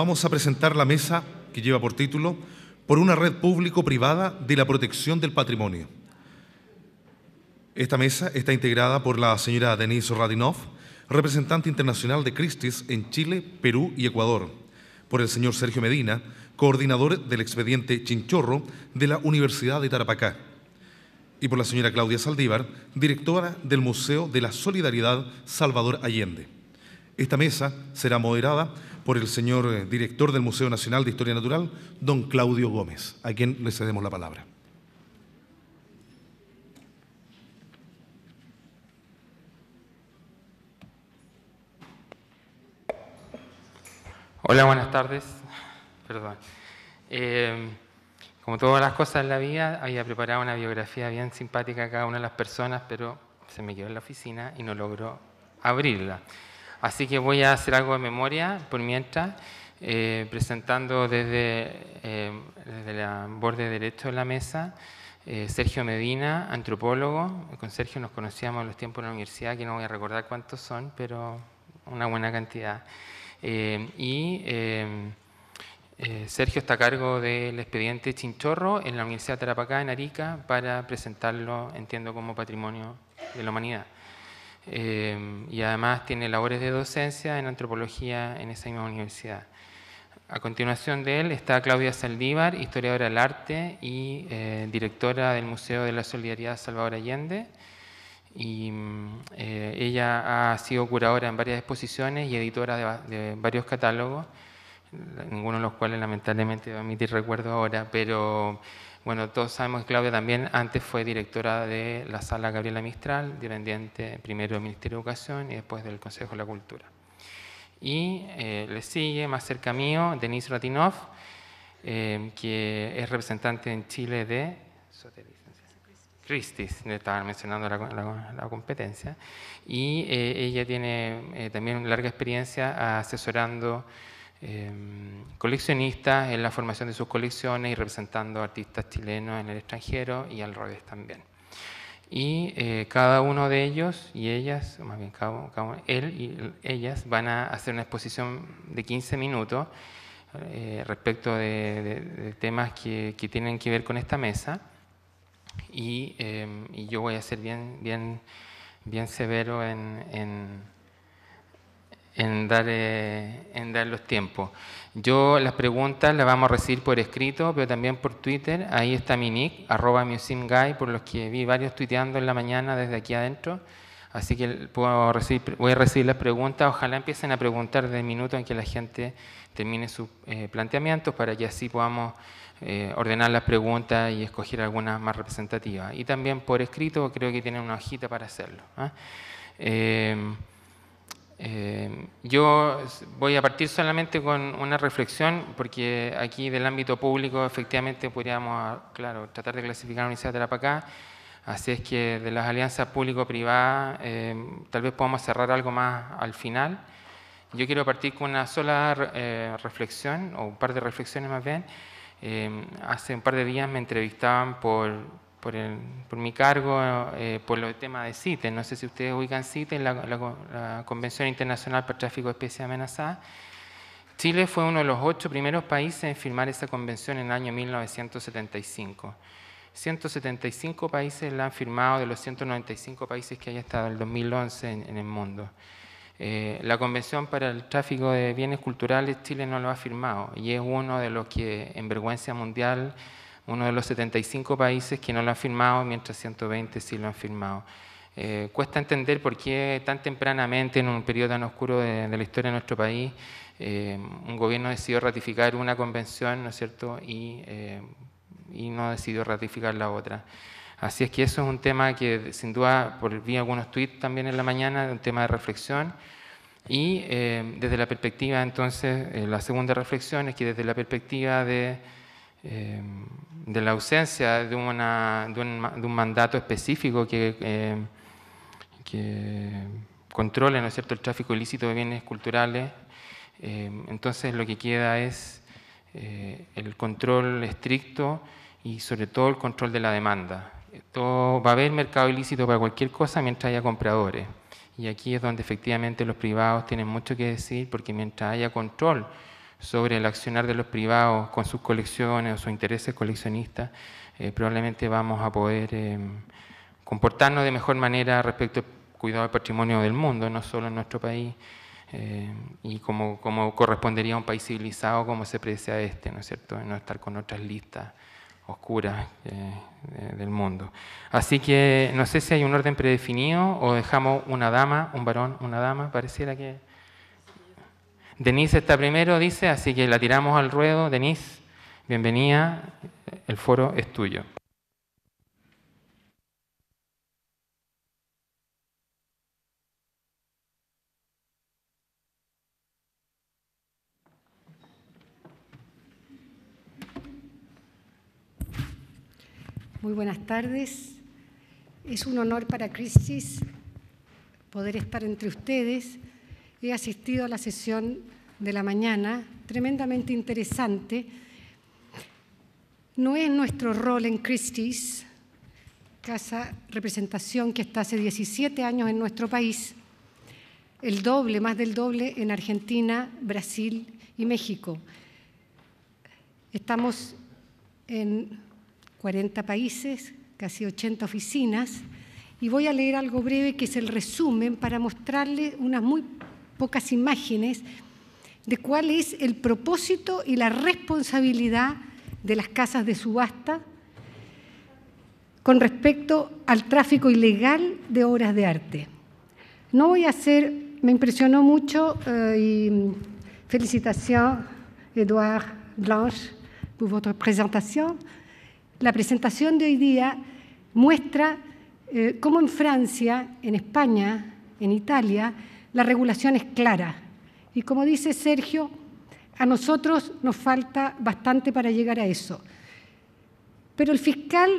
vamos a presentar la mesa que lleva por título "Por una red público-privada de la protección del patrimonio". Esta mesa está integrada por la señora Denise Radinov, representante internacional de Christie's en Chile, Perú y Ecuador, por el señor Sergio Medina, coordinador del expediente Chinchorro de la Universidad de Tarapacá, y por la señora Claudia Saldívar, directora del Museo de la Solidaridad Salvador Allende. Esta mesa será moderada por el señor director del Museo Nacional de Historia Natural, don Claudio Gómez, a quien le cedemos la palabra. Hola, buenas tardes. Perdón. Como todas las cosas en la vida, había preparado una biografía bien simpática a cada una de las personas, pero se me quedó en la oficina y no logró abrirla. Así que voy a hacer algo de memoria por mientras, presentando desde el borde derecho de la mesa Sergio Medina, antropólogo. Con Sergio nos conocíamos en los tiempos de la universidad, que no voy a recordar cuántos son, pero una buena cantidad. Sergio está a cargo del expediente Chinchorro en la Universidad de Tarapacá, en Arica, para presentarlo, entiendo, como patrimonio de la humanidad. Y además tiene labores de docencia en antropología en esa misma universidad. A continuación de él está Claudia Saldívar, historiadora del arte y directora del Museo de la Solidaridad Salvador Allende. Y ella ha sido curadora en varias exposiciones y editora de varios catálogos, ninguno de los cuales lamentablemente va a emitir recuerdo ahora, pero bueno, todos sabemos que Claudia también antes fue directora de la Sala Gabriela Mistral, dependiente primero del Ministerio de Educación y después del Consejo de la Cultura. Y le sigue, más cerca mío, Denise Radinov, que es representante en Chile de Christie's, estaba mencionando la competencia, y ella tiene también una larga experiencia asesorando coleccionistas en la formación de sus colecciones y representando artistas chilenos en el extranjero y al revés también. Y cada uno de ellos y ellas, o más bien él y ellas, van a hacer una exposición de 15 minutos respecto de temas que tienen que ver con esta mesa. Y yo voy a ser bien severo en dar los tiempos. Las preguntas las vamos a recibir por escrito, pero también por Twitter. Ahí está mi nick, @museumguy, por los que vi varios tuiteando en la mañana desde aquí adentro. Así que voy a recibir las preguntas. Ojalá empiecen a preguntar desde el minuto en que la gente termine sus planteamientos, para que así podamos ordenar las preguntas y escoger algunas más representativas. Y también por escrito, creo que tienen una hojita para hacerlo. Yo voy a partir solamente con una reflexión, porque aquí del ámbito público efectivamente podríamos, claro, tratar de clasificar la Universidad de Tarapacá. Así es que de las alianzas público-privadas tal vez podamos cerrar algo más al final. Yo quiero partir con una sola reflexión, o un par de reflexiones más bien. Hace un par de días me entrevistaban por mi cargo por el tema de CITES. No sé si ustedes ubican CITES, la Convención Internacional para el Tráfico de Especies Amenazadas. Chile fue uno de los 8 primeros países en firmar esa convención en el año 1975. 175 países la han firmado de los 195 países que hay hasta el 2011 en el mundo. La Convención para el Tráfico de Bienes Culturales, Chile no lo ha firmado, y es uno de los que, en vergüenza mundial, uno de los 75 países que no lo han firmado, mientras 120 sí lo han firmado. Cuesta entender por qué tan tempranamente, en un periodo tan oscuro de la historia de nuestro país, un gobierno decidió ratificar una convención, ¿no es cierto?, y no decidió ratificar la otra. Así es que eso es un tema que, sin duda, vi algunos tweets también en la mañana, un tema de reflexión. Y desde la perspectiva, entonces, la segunda reflexión es que desde la perspectiva de la ausencia de un mandato específico que controle, ¿no es cierto?, el tráfico ilícito de bienes culturales, entonces lo que queda es el control estricto y sobre todo el control de la demanda. Va a haber mercado ilícito para cualquier cosa mientras haya compradores. Y aquí es donde efectivamente los privados tienen mucho que decir, porque mientras haya control sobre el accionar de los privados con sus colecciones o sus intereses coleccionistas, probablemente vamos a poder comportarnos de mejor manera respecto al cuidado del patrimonio del mundo, no solo en nuestro país, y como correspondería a un país civilizado como se precia ¿no es cierto?, no estar con otras listas oscuras del mundo. Así que no sé si hay un orden predefinido o dejamos una dama, un varón, una dama, pareciera que... Denise está primero, dice, así que la tiramos al ruedo. Denise, bienvenida, el foro es tuyo. Muy buenas tardes. Es un honor para Christie's poder estar entre ustedes. He asistido a la sesión de la mañana, tremendamente interesante. No es nuestro rol en Christie's, casa representación que está hace 17 años en nuestro país, el doble, más del doble en Argentina, Brasil y México. Estamos en 40 países, casi 80 oficinas, y voy a leer algo breve que es el resumen para mostrarles unas muy pocas imágenes de cuál es el propósito y la responsabilidad de las casas de subasta con respecto al tráfico ilegal de obras de arte. No voy a hacer, me impresionó mucho y felicitaciones, Edouard Blanche, por votre presentación. La presentación de hoy día muestra cómo en Francia, en España, en Italia, la regulación es clara. Y como dice Sergio, a nosotros nos falta bastante para llegar a eso. Pero el fiscal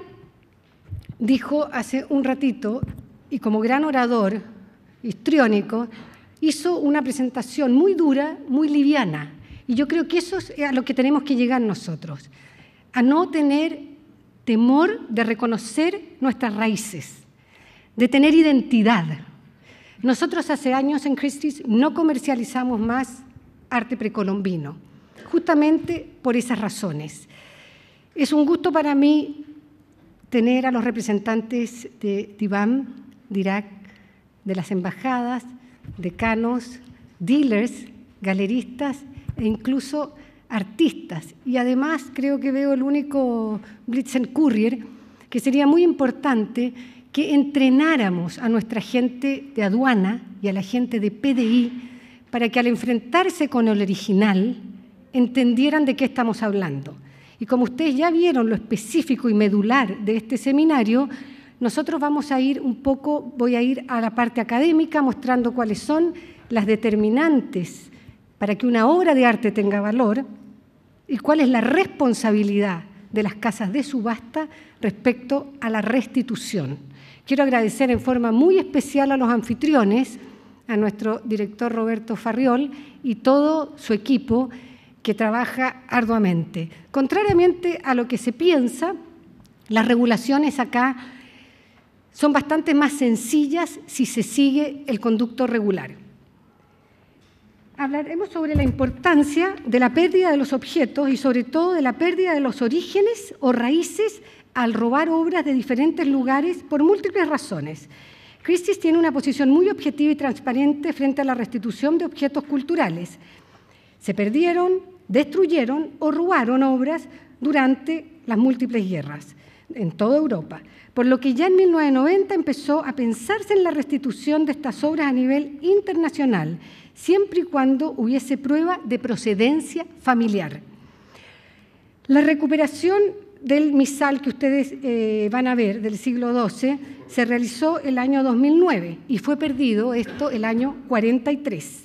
dijo hace un ratito, y como gran orador histriónico, hizo una presentación muy dura, muy liviana. Y yo creo que eso es a lo que tenemos que llegar nosotros, a no tener temor de reconocer nuestras raíces, de tener identidad. Nosotros hace años en Christie's no comercializamos más arte precolombino, justamente por esas razones. Es un gusto para mí tener a los representantes de DIVAM, DIRAC, de las embajadas, decanos, dealers, galeristas e incluso artistas. Y además creo que veo el único Blitzen Courier, que sería muy importante que entrenáramos a nuestra gente de aduana y a la gente de PDI para que al enfrentarse con el original entendieran de qué estamos hablando. Y como ustedes ya vieron lo específico y medular de este seminario, nosotros vamos a ir un poco, voy a ir a la parte académica mostrando cuáles son las determinantes para que una obra de arte tenga valor y cuál es la responsabilidad de las casas de subasta respecto a la restitución. Quiero agradecer en forma muy especial a los anfitriones, a nuestro director Roberto Farriol y todo su equipo que trabaja arduamente. Contrariamente a lo que se piensa, las regulaciones acá son bastante más sencillas si se sigue el conducto regular. Hablaremos sobre la importancia de la pérdida de los objetos y sobre todo de la pérdida de los orígenes o raíces al robar obras de diferentes lugares por múltiples razones. Christie's tiene una posición muy objetiva y transparente frente a la restitución de objetos culturales. Se perdieron, destruyeron o robaron obras durante las múltiples guerras en toda Europa, por lo que ya en 1990 empezó a pensarse en la restitución de estas obras a nivel internacional, siempre y cuando hubiese prueba de procedencia familiar. La recuperación del misal que ustedes van a ver del siglo XII se realizó el año 2009 y fue perdido esto el año 43.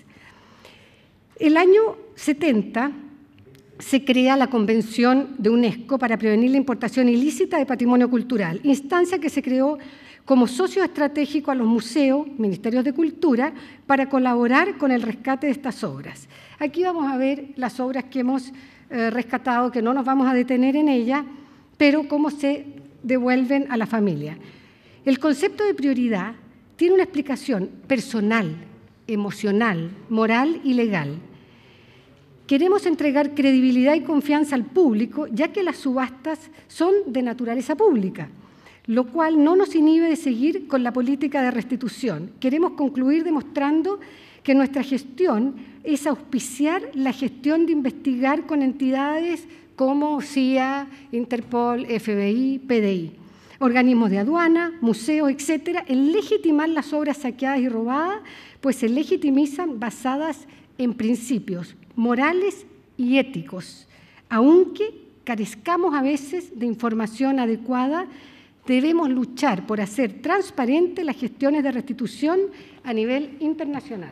El año 70 se crea la Convención de UNESCO para prevenir la importación ilícita de patrimonio cultural, instancia que se creó como socio estratégico a los museos, ministerios de cultura, para colaborar con el rescate de estas obras. Aquí vamos a ver las obras que hemos rescatado, que no nos vamos a detener en ellas, pero cómo se devuelven a la familia. El concepto de prioridad tiene una explicación personal, emocional, moral y legal. Queremos entregar credibilidad y confianza al público, ya que las subastas son de naturaleza pública, lo cual no nos inhibe de seguir con la política de restitución. Queremos concluir demostrando que nuestra gestión es auspiciar la gestión de investigar con entidades como CIA, Interpol, FBI, PDI, organismos de aduana, museos, etcétera, en legitimar las obras saqueadas y robadas, pues se legitimizan basadas en principios morales y éticos. Aunque carezcamos a veces de información adecuada, debemos luchar por hacer transparentes las gestiones de restitución a nivel internacional.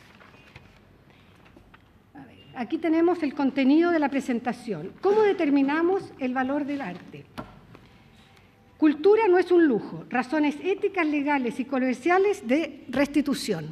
Aquí tenemos el contenido de la presentación. ¿Cómo determinamos el valor del arte? Cultura no es un lujo, razones éticas, legales y comerciales de restitución.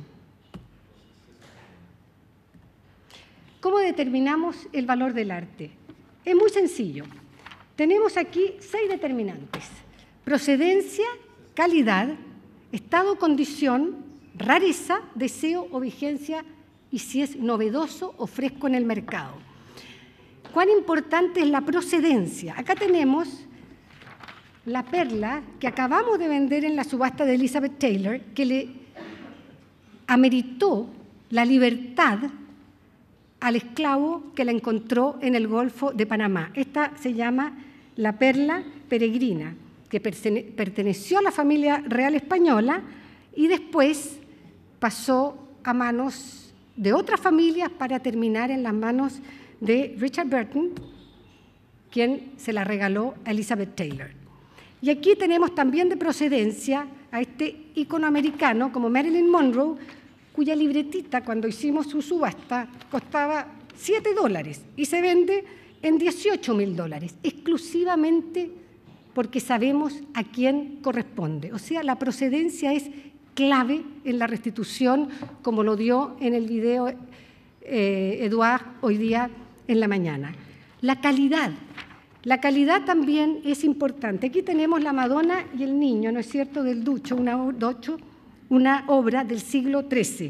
¿Cómo determinamos el valor del arte? Es muy sencillo. Tenemos aquí 6 determinantes: procedencia, calidad, estado, condición, rareza, deseo o vigencia, y si es novedoso o fresco en el mercado. ¿Cuán importante es la procedencia? Acá tenemos la perla que acabamos de vender en la subasta de Elizabeth Taylor, que le ameritó la libertad al esclavo que la encontró en el Golfo de Panamá. Esta se llama la perla peregrina, que perteneció a la familia real española y después pasó a manos de otras familias para terminar en las manos de Richard Burton, quien se la regaló a Elizabeth Taylor. Y aquí tenemos también de procedencia a este ícono americano como Marilyn Monroe, cuya libretita, cuando hicimos su subasta, costaba $7 y se vende en $18.000, exclusivamente porque sabemos a quién corresponde. O sea, la procedencia es clave en la restitución, como lo dio en el video Eduard hoy día en la mañana. La calidad también es importante. Aquí tenemos la Madonna y el Niño, ¿no es cierto?, del Ducho, una obra del siglo XIII.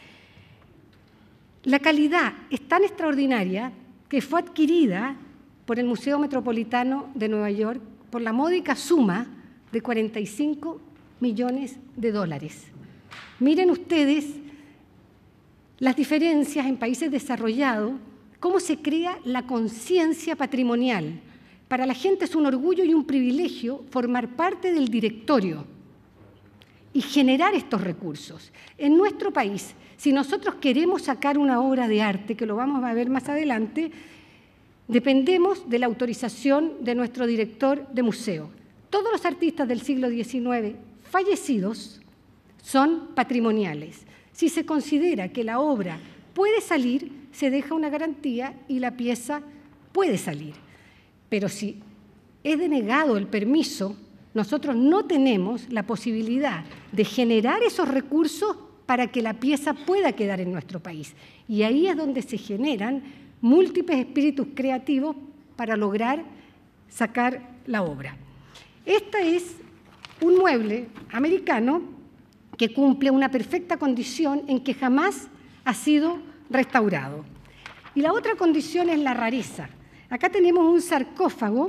La calidad es tan extraordinaria que fue adquirida por el Museo Metropolitano de Nueva York por la módica suma de $45 millones. Miren ustedes las diferencias en países desarrollados, cómo se crea la conciencia patrimonial. Para la gente es un orgullo y un privilegio formar parte del directorio y generar estos recursos. En nuestro país, si nosotros queremos sacar una obra de arte, que lo vamos a ver más adelante, dependemos de la autorización de nuestro director de museo. Todos los artistas del siglo XIX fallecidos son patrimoniales. Si se considera que la obra puede salir, se deja una garantía y la pieza puede salir. Pero si es denegado el permiso, nosotros no tenemos la posibilidad de generar esos recursos para que la pieza pueda quedar en nuestro país. Y ahí es donde se generan múltiples espíritus creativos para lograr sacar la obra. Este es un mueble americano que cumple una perfecta condición en que jamás ha sido restaurado. Y la otra condición es la rareza. Acá tenemos un sarcófago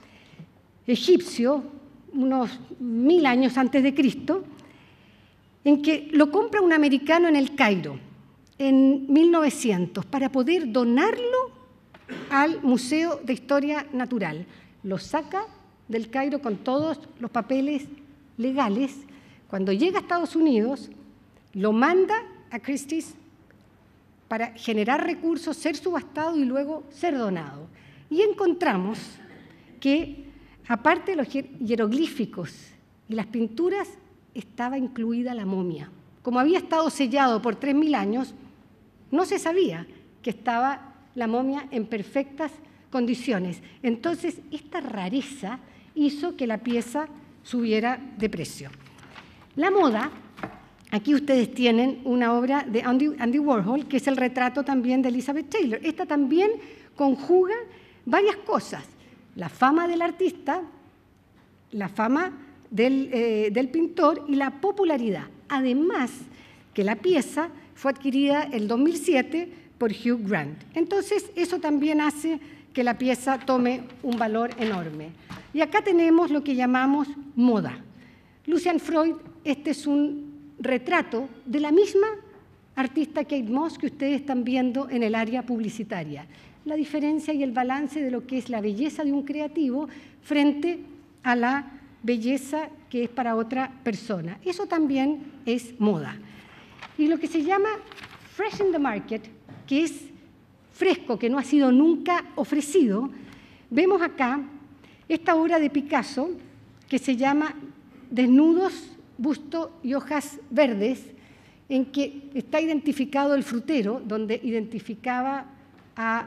egipcio, unos 1000 años antes de Cristo, en que lo compra un americano en el Cairo, en 1900, para poder donarlo al Museo de Historia Natural. Lo saca del Cairo con todos los papeles legales. Cuando llega a Estados Unidos, lo manda a Christie's para generar recursos, ser subastado y luego ser donado. Y encontramos que, aparte de los jeroglíficos y las pinturas, estaba incluida la momia. Como había estado sellado por 3000 años, no se sabía que estaba la momia en perfectas condiciones. Entonces, esta rareza hizo que la pieza subiera de precio. La moda, aquí ustedes tienen una obra de Andy Warhol, que es el retrato también de Elizabeth Taylor. Esta también conjuga varias cosas: la fama del artista, la fama del pintor y la popularidad. Además, que la pieza fue adquirida en 2007 por Hugh Grant. Entonces, eso también hace que la pieza tome un valor enorme. Y acá tenemos lo que llamamos moda. Lucian Freud, este es un retrato de la misma artista Kate Moss que ustedes están viendo en el área publicitaria. La diferencia y el balance de lo que es la belleza de un creativo frente a la belleza que es para otra persona. Eso también es moda. Y lo que se llama fresh in the market, que es fresco, que no ha sido nunca ofrecido, vemos acá esta obra de Picasso que se llama Desnudos, busto y hojas verdes, en que está identificado el frutero, donde identificaba a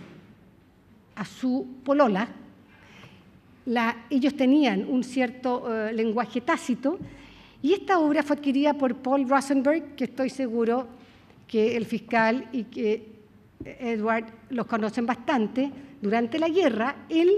su polola. Ellos tenían un cierto lenguaje tácito, y esta obra fue adquirida por Paul Rosenberg, que estoy seguro que el fiscal y que Edward los conocen bastante. Durante la guerra, él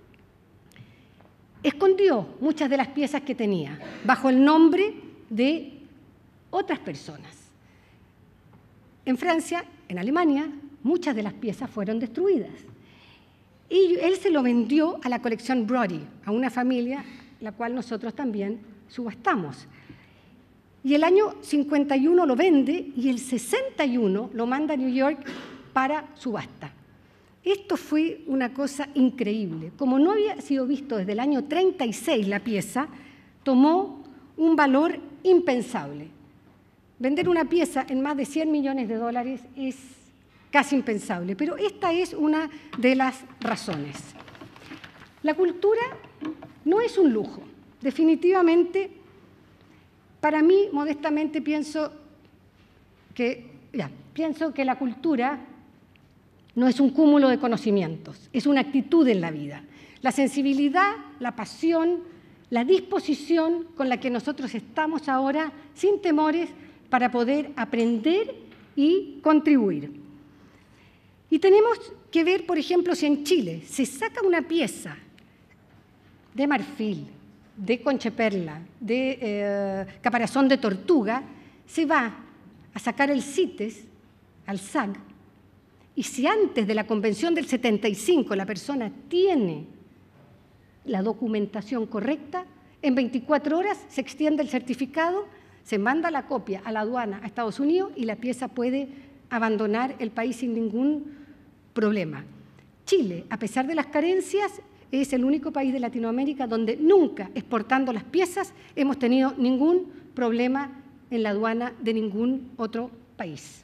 escondió muchas de las piezas que tenía bajo el nombre de otras personas. En Francia, en Alemania, muchas de las piezas fueron destruidas. Y él se lo vendió a la colección Brody, a una familia la cual nosotros también subastamos. Y el año 51 lo vende y el 61 lo manda a New York para subasta. Esto fue una cosa increíble. Como no había sido visto desde el año 36 la pieza, tomó un valor impensable. Vender una pieza en más de $100 millones es casi impensable, pero esta es una de las razones. La cultura no es un lujo. Definitivamente, para mí, modestamente, pienso que la cultura no es un cúmulo de conocimientos, es una actitud en la vida. La sensibilidad, la pasión, la disposición con la que nosotros estamos ahora, sin temores, para poder aprender y contribuir. Y tenemos que ver, por ejemplo, si en Chile se saca una pieza de marfil, de concheperla, de caparazón de tortuga, se va a sacar el CITES al SAG, y si antes de la Convención del 75 la persona tiene la documentación correcta, en 24 horas se extiende el certificado, se manda la copia a la aduana a Estados Unidos y la pieza puede abandonar el país sin ningún problema. Chile, a pesar de las carencias, es el único país de Latinoamérica donde nunca, exportando las piezas, hemos tenido ningún problema en la aduana de ningún otro país.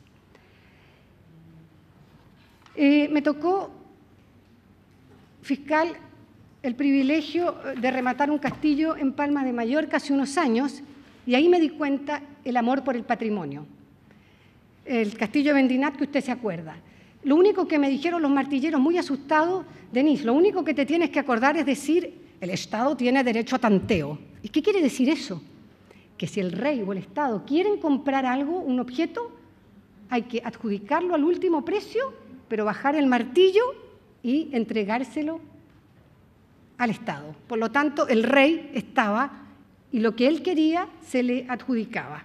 Me tocó, fiscal, el privilegio de rematar un castillo en Palma de Mallorca hace unos años, y ahí me di cuenta el amor por el patrimonio. El castillo de Vendinat, que usted se acuerda. Lo único que me dijeron los martilleros muy asustados, Denise, lo único que te tienes que acordar es decir, el Estado tiene derecho a tanteo. ¿Y qué quiere decir eso? Que si el rey o el Estado quieren comprar algo, un objeto, hay que adjudicarlo al último precio, pero bajar el martillo y entregárselo al Estado. Por lo tanto, el rey estaba, y lo que él quería se le adjudicaba.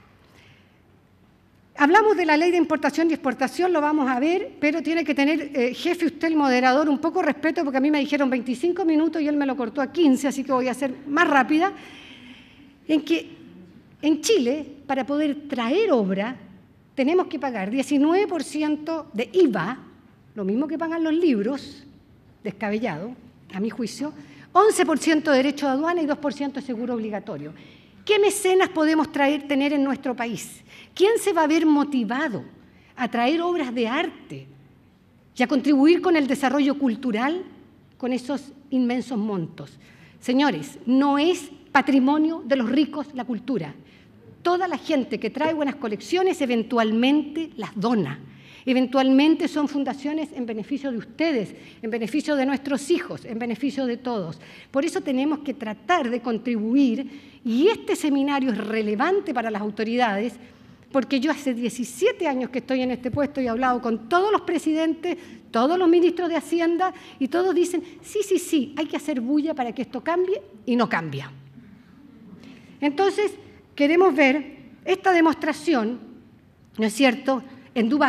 Hablamos de la ley de importación y exportación, lo vamos a ver, pero tiene que tener, jefe, usted el moderador, un poco respeto, porque a mí me dijeron 25 minutos y él me lo cortó a 15, así que voy a ser más rápida, en que en Chile, para poder traer obra, tenemos que pagar 19% de IVA, lo mismo que pagan los libros, descabellado, a mi juicio, 11% de derecho de aduana y 2% de seguro obligatorio. ¿Qué mecenas podemos tener en nuestro país? ¿Quién se va a ver motivado a traer obras de arte y a contribuir con el desarrollo cultural con esos inmensos montos? Señores, no es patrimonio de los ricos la cultura. Toda la gente que trae buenas colecciones eventualmente las dona. Eventualmente son fundaciones en beneficio de ustedes, en beneficio de nuestros hijos, en beneficio de todos. Por eso tenemos que tratar de contribuir, y este seminario es relevante para las autoridades, porque yo hace 17 años que estoy en este puesto y he hablado con todos los presidentes, todos los ministros de Hacienda, y todos dicen, sí, hay que hacer bulla para que esto cambie, y no cambia. Entonces, queremos ver esta demostración, ¿no es cierto?, en Dubái,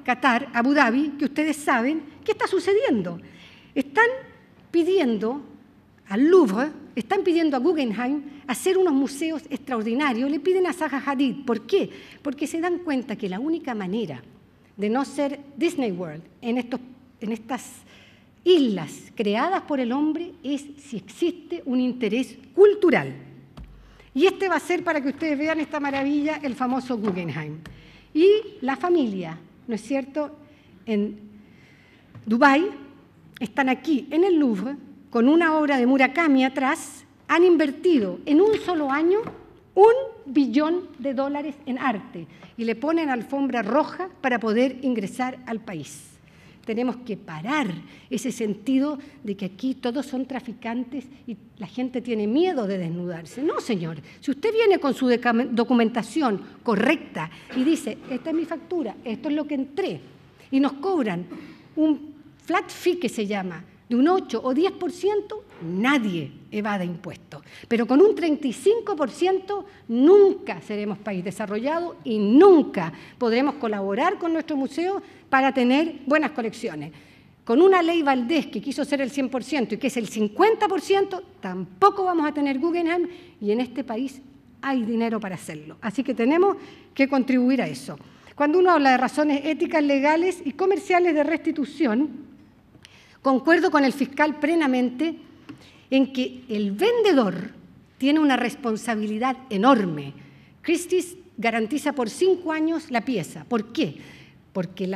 Qatar, Abu Dhabi, que ustedes saben qué está sucediendo. Están pidiendo al Louvre, están pidiendo a Guggenheim hacer unos museos extraordinarios, le piden a Zaha Hadid. ¿Por qué? Porque se dan cuenta que la única manera de no ser Disney World en estas islas creadas por el hombre es si existe un interés cultural. Y este va a ser, para que ustedes vean esta maravilla, el famoso Guggenheim. Y la familia, ¿no es cierto?, en Dubái, están aquí en el Louvre, con una obra de Murakami atrás, han invertido en un solo año $1 billón en arte y le ponen alfombra roja para poder ingresar al país. Tenemos que parar ese sentido de que aquí todos son traficantes y la gente tiene miedo de desnudarse. No, señor. Si usted viene con su documentación correcta y dice, esta es mi factura, esto es lo que entré, y nos cobran un flat fee que se llama, de un 8 o 10%, nadie evade impuestos. Pero con un 35% nunca seremos país desarrollado y nunca podremos colaborar con nuestro museo para tener buenas colecciones. Con una ley Valdés que quiso ser el 100% y que es el 50%, tampoco vamos a tener Guggenheim y en este país hay dinero para hacerlo. Así que tenemos que contribuir a eso. Cuando uno habla de razones éticas, legales y comerciales de restitución, concuerdo con el fiscal plenamente en que el vendedor tiene una responsabilidad enorme. Christie's garantiza por 5 años la pieza. ¿Por qué? Porque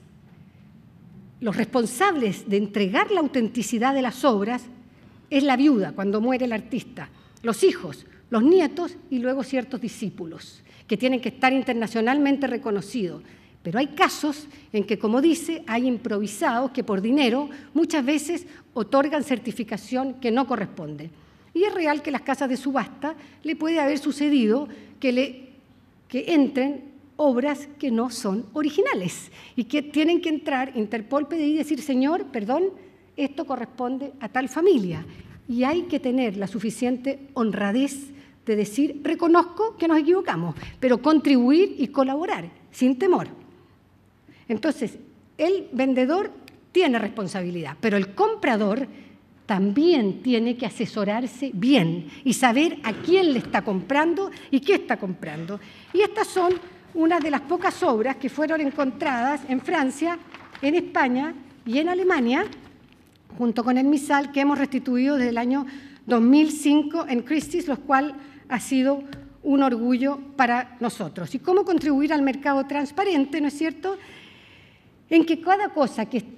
los responsables de entregar la autenticidad de las obras es la viuda cuando muere el artista, los hijos, los nietos y luego ciertos discípulos que tienen que estar internacionalmente reconocidos. Pero hay casos en que, como dice, hay improvisados que por dinero muchas veces otorgan certificación que no corresponde. Y es real que las casas de subasta le puede haber sucedido que entren obras que no son originales y que tienen que entrar Interpol, PDI y decir, señor, perdón, esto corresponde a tal familia. Y hay que tener la suficiente honradez de decir, reconozco que nos equivocamos, pero contribuir y colaborar sin temor. Entonces, el vendedor tiene responsabilidad, pero el comprador también tiene que asesorarse bien y saber a quién le está comprando y qué está comprando. Y estas son unas de las pocas obras que fueron encontradas en Francia, en España y en Alemania, junto con el MISAL, que hemos restituido desde el año 2005 en Christie's, lo cual ha sido un orgullo para nosotros. ¿Y cómo contribuir al mercado transparente, no es cierto?, en que cada cosa que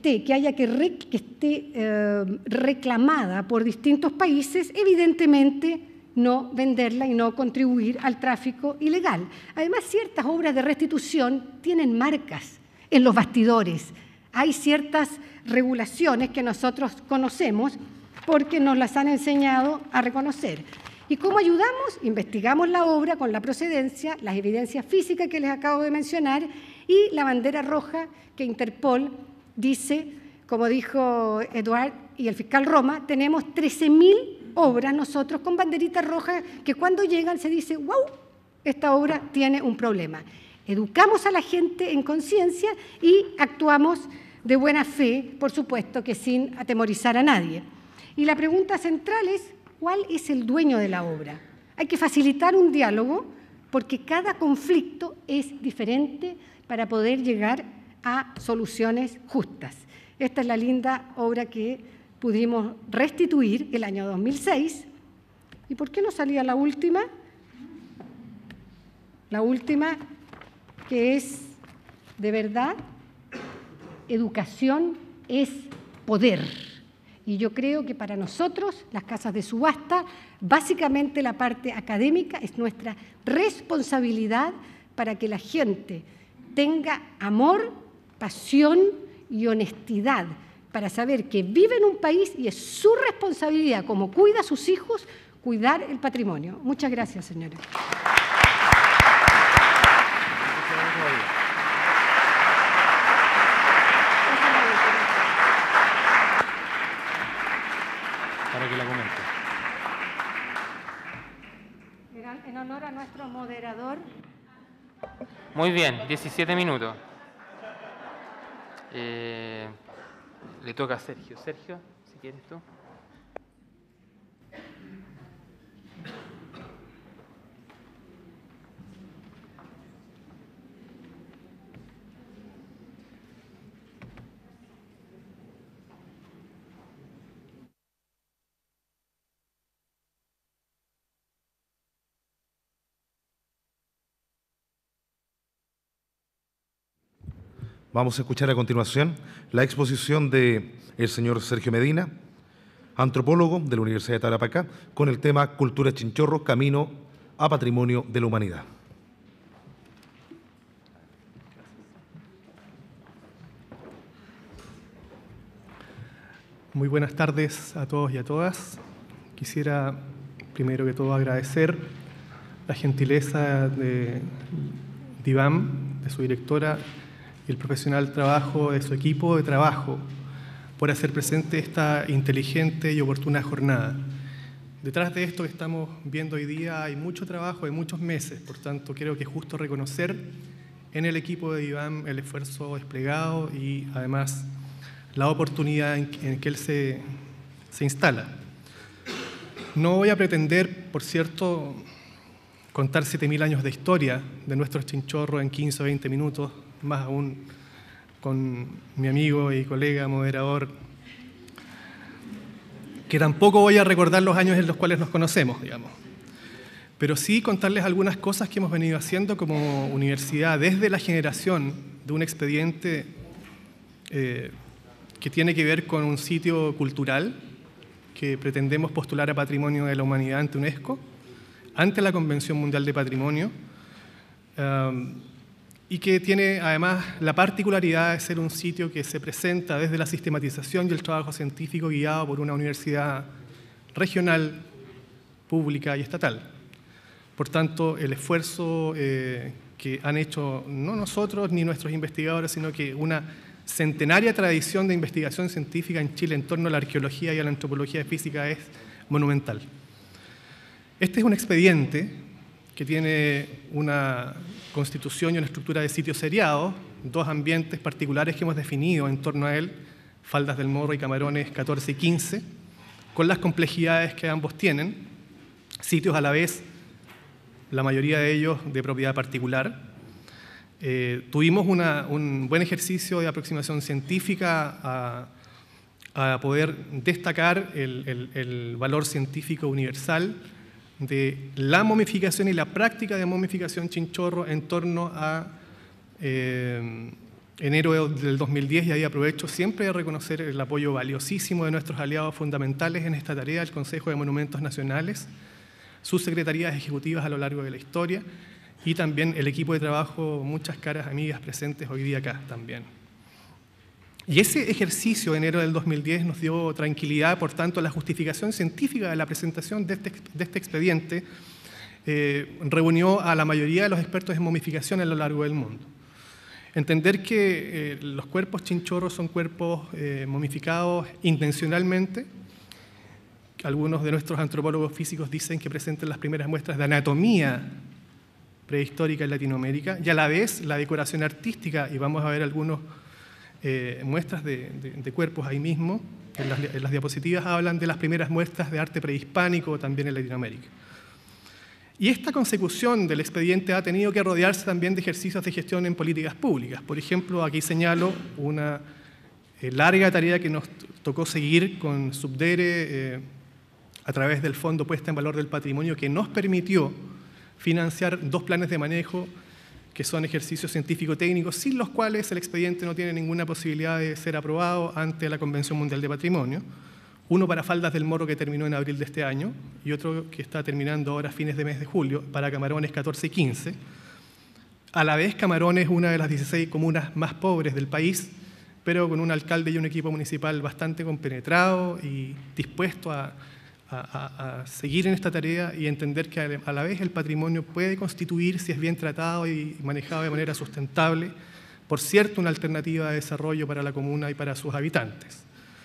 esté reclamada por distintos países, evidentemente no venderla y no contribuir al tráfico ilegal. Además, ciertas obras de restitución tienen marcas en los bastidores. Hay ciertas regulaciones que nosotros conocemos porque nos las han enseñado a reconocer. ¿Y cómo ayudamos? Investigamos la obra con la procedencia, las evidencias físicas que les acabo de mencionar y la bandera roja que Interpol dice, como dijo Eduard y el fiscal Roma, tenemos 13.000 obras nosotros con banderitas rojas que cuando llegan se dice, wow, esta obra tiene un problema. Educamos a la gente en conciencia y actuamos de buena fe, por supuesto que sin atemorizar a nadie. Y la pregunta central es, ¿cuál es el dueño de la obra? Hay que facilitar un diálogo porque cada conflicto es diferente para poder llegar a soluciones justas. Esta es la linda obra que pudimos restituir el año 2006. ¿Y por qué no salía la última? La última, que es, de verdad, educación es poder. Y yo creo que para nosotros, las casas de subasta, básicamente la parte académica es nuestra responsabilidad para que la gente tenga amor, pasión y honestidad para saber que vive en un país y es su responsabilidad, como cuida a sus hijos, cuidar el patrimonio. Muchas gracias, señores. Para que la comente. En honor a nuestro moderador. Muy bien, 17 minutos. Le toca a Sergio. Sergio, si quieres tú. Vamos a escuchar a continuación la exposición del señor Sergio Medina, antropólogo de la Universidad de Tarapacá, con el tema Cultura Chinchorro, Camino a Patrimonio de la Humanidad. Muy buenas tardes a todos y a todas. Quisiera primero que todo agradecer la gentileza de IBAM, de su directora, y el profesional trabajo de su equipo de trabajo por hacer presente esta inteligente y oportuna jornada. Detrás de esto que estamos viendo hoy día hay mucho trabajo, hay muchos meses, por tanto creo que es justo reconocer en el equipo de IBAM el esfuerzo desplegado y además la oportunidad en que él se instala. No voy a pretender, por cierto, contar 7.000 años de historia de nuestros chinchorros en 15 o 20 minutos, más aún con mi amigo y colega moderador, que tampoco voy a recordar los años en los cuales nos conocemos, digamos. Pero sí contarles algunas cosas que hemos venido haciendo como universidad desde la generación de un expediente que tiene que ver con un sitio cultural que pretendemos postular a Patrimonio de la Humanidad ante UNESCO, ante la Convención Mundial de Patrimonio, y que tiene además la particularidad de ser un sitio que se presenta desde la sistematización y el trabajo científico guiado por una universidad regional, pública y estatal. Por tanto, el esfuerzo que han hecho no nosotros ni nuestros investigadores, sino que una centenaria tradición de investigación científica en Chile en torno a la arqueología y a la antropología física es monumental. Este es un expediente que tiene una constitución y una estructura de sitios seriados, dos ambientes particulares que hemos definido en torno a él, Faldas del Morro y Camarones 14 y 15, con las complejidades que ambos tienen, sitios a la vez, la mayoría de ellos de propiedad particular. Tuvimos un buen ejercicio de aproximación científica a poder destacar el valor científico universal de la momificación y la práctica de momificación chinchorro en torno a enero del 2010, y ahí aprovecho siempre de reconocer el apoyo valiosísimo de nuestros aliados fundamentales en esta tarea, el Consejo de Monumentos Nacionales, sus secretarías ejecutivas a lo largo de la historia y también el equipo de trabajo, muchas caras amigas presentes hoy día acá también. Y ese ejercicio de enero del 2010 nos dio tranquilidad, por tanto, la justificación científica de la presentación de este expediente reunió a la mayoría de los expertos en momificación a lo largo del mundo. Entender que los cuerpos chinchorros son cuerpos momificados intencionalmente. Algunos de nuestros antropólogos físicos dicen que presentan las primeras muestras de anatomía prehistórica en Latinoamérica, y a la vez la decoración artística, y vamos a ver algunos muestras de cuerpos ahí mismo, en las diapositivas hablan de las primeras muestras de arte prehispánico también en Latinoamérica. Y esta consecución del expediente ha tenido que rodearse también de ejercicios de gestión en políticas públicas. Por ejemplo, aquí señalo una larga tarea que nos tocó seguir con Subdere a través del Fondo Puesta en Valor del Patrimonio, que nos permitió financiar 2 planes de manejo que son ejercicios científico-técnicos, sin los cuales el expediente no tiene ninguna posibilidad de ser aprobado ante la Convención Mundial de Patrimonio. Uno para Faldas del Morro, que terminó en abril de este año, y otro que está terminando ahora a fines de mes de julio, para Camarones 14 y 15. A la vez, Camarones es una de las 16 comunas más pobres del país, pero con un alcalde y un equipo municipal bastante compenetrado y dispuesto a seguir en esta tarea y entender que a la vez el patrimonio puede constituir, si es bien tratado y manejado de manera sustentable, por cierto, una alternativa de desarrollo para la comuna y para sus habitantes.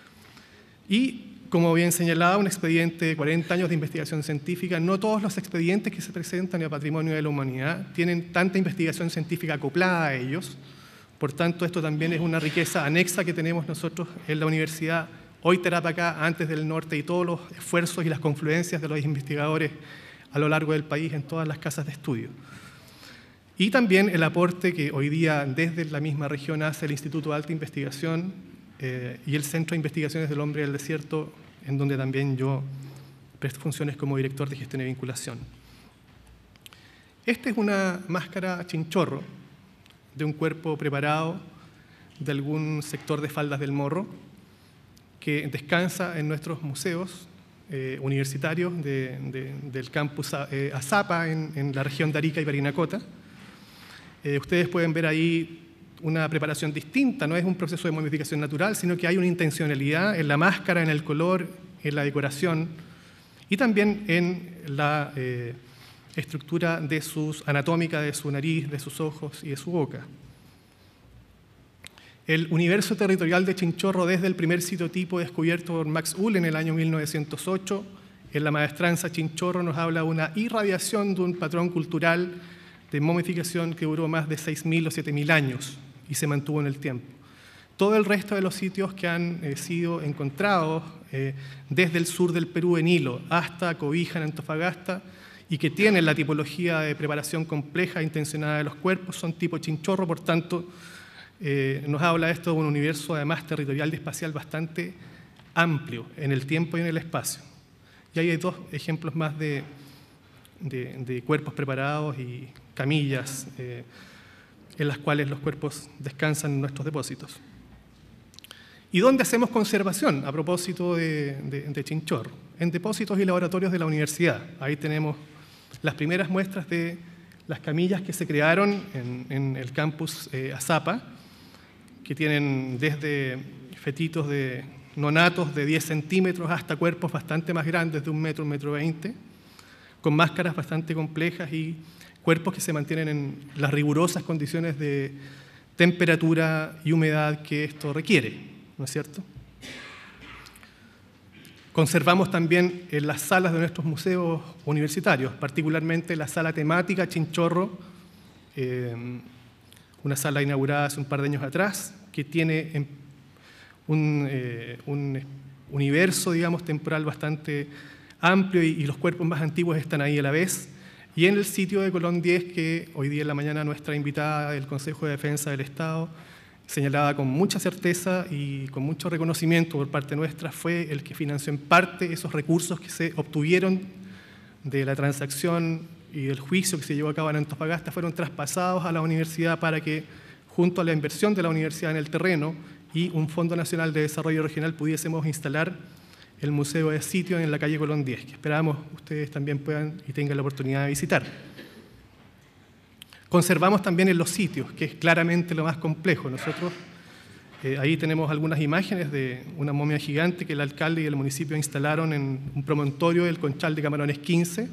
Y, como bien señalaba, un expediente de 40 años de investigación científica. No todos los expedientes que se presentan en el Patrimonio de la Humanidad tienen tanta investigación científica acoplada a ellos. Por tanto, esto también es una riqueza anexa que tenemos nosotros en la Universidad hoy Tarapacá, antes del norte, y todos los esfuerzos y las confluencias de los investigadores a lo largo del país en todas las casas de estudio. Y también el aporte que hoy día desde la misma región hace el Instituto de Alta Investigación y el Centro de Investigaciones del Hombre del Desierto, en donde también yo presto funciones como director de gestión y vinculación. Esta es una máscara chinchorro de un cuerpo preparado de algún sector de Faldas del Morro que descansa en nuestros museos universitarios del campus Azapa en la región de Arica y Parinacota. Ustedes pueden ver ahí una preparación distinta, no es un proceso de momificación natural, sino que hay una intencionalidad en la máscara, en el color, en la decoración y también en la estructura anatómica de su nariz, de sus ojos y de su boca. El universo territorial de Chinchorro desde el primer sitio tipo descubierto por Max Uhl en el año 1908, en la maestranza Chinchorro nos habla de una irradiación de un patrón cultural de momificación que duró más de 6.000 o 7.000 años y se mantuvo en el tiempo. Todo el resto de los sitios que han sido encontrados desde el sur del Perú en Hilo hasta Cobija en Antofagasta y que tienen la tipología de preparación compleja e intencionada de los cuerpos son tipo Chinchorro, por tanto nos habla esto de un universo además territorial y espacial bastante amplio en el tiempo y en el espacio. Y ahí hay dos ejemplos más de cuerpos preparados y camillas en las cuales los cuerpos descansan en nuestros depósitos. ¿Y dónde hacemos conservación a propósito de Chinchorro? En depósitos y laboratorios de la universidad. Ahí tenemos las primeras muestras de las camillas que se crearon en el campus Azapa, que tienen desde fetitos de nonatos de 10 centímetros hasta cuerpos bastante más grandes de 1 metro, 1,20 m, con máscaras bastante complejas y cuerpos que se mantienen en las rigurosas condiciones de temperatura y humedad que esto requiere, ¿no es cierto? Conservamos también en las salas de nuestros museos universitarios, particularmente la sala temática Chinchorro, una sala inaugurada hace un par de años atrás, que tiene un universo, digamos, temporal bastante amplio y los cuerpos más antiguos están ahí a la vez. Y en el sitio de Colón 10, que hoy día en la mañana nuestra invitada del Consejo de Defensa del Estado señalaba con mucha certeza y con mucho reconocimiento por parte nuestra, fue el que financió en parte esos recursos que se obtuvieron de la transacción y del juicio que se llevó a cabo en Antofagasta, fueron traspasados a la universidad para que, junto a la inversión de la universidad en el terreno y un Fondo Nacional de Desarrollo Regional, pudiésemos instalar el Museo de Sitio en la calle Colón 10, que esperamos ustedes también puedan y tengan la oportunidad de visitar. Conservamos también en los sitios, que es claramente lo más complejo. Nosotros ahí tenemos algunas imágenes de una momia gigante que el alcalde y el municipio instalaron en un promontorio del Conchal de Camarones 15,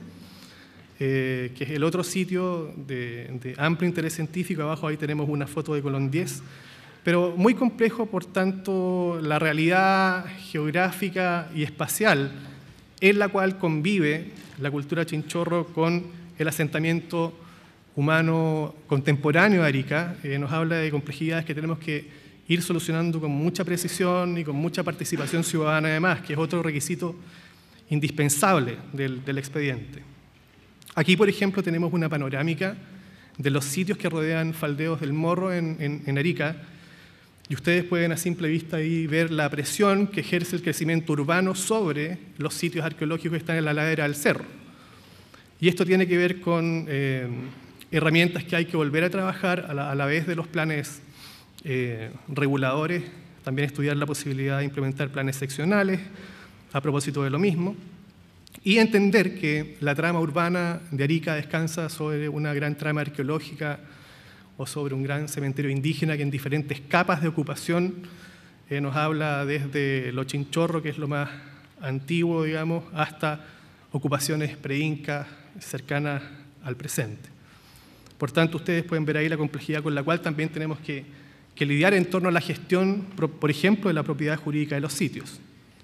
que es el otro sitio de amplio interés científico. Abajo ahí tenemos una foto de Colón 10, pero muy complejo, por tanto, la realidad geográfica y espacial en la cual convive la cultura Chinchorro con el asentamiento humano contemporáneo de Arica, nos habla de complejidades que tenemos que ir solucionando con mucha precisión y con mucha participación ciudadana además, que es otro requisito indispensable del expediente. Aquí, por ejemplo, tenemos una panorámica de los sitios que rodean Faldeos del Morro en Arica, y ustedes pueden a simple vista ahí ver la presión que ejerce el crecimiento urbano sobre los sitios arqueológicos que están en la ladera del cerro. Y esto tiene que ver con herramientas que hay que volver a trabajar a la vez de los planes reguladores, también estudiar la posibilidad de implementar planes seccionales a propósito de lo mismo, y entender que la trama urbana de Arica descansa sobre una gran trama arqueológica o sobre un gran cementerio indígena que en diferentes capas de ocupación nos habla desde lo Chinchorro, que es lo más antiguo, digamos, hasta ocupaciones pre-incas cercanas al presente. Por tanto, ustedes pueden ver ahí la complejidad con la cual también tenemos que lidiar en torno a la gestión, por ejemplo, de la propiedad jurídica de los sitios.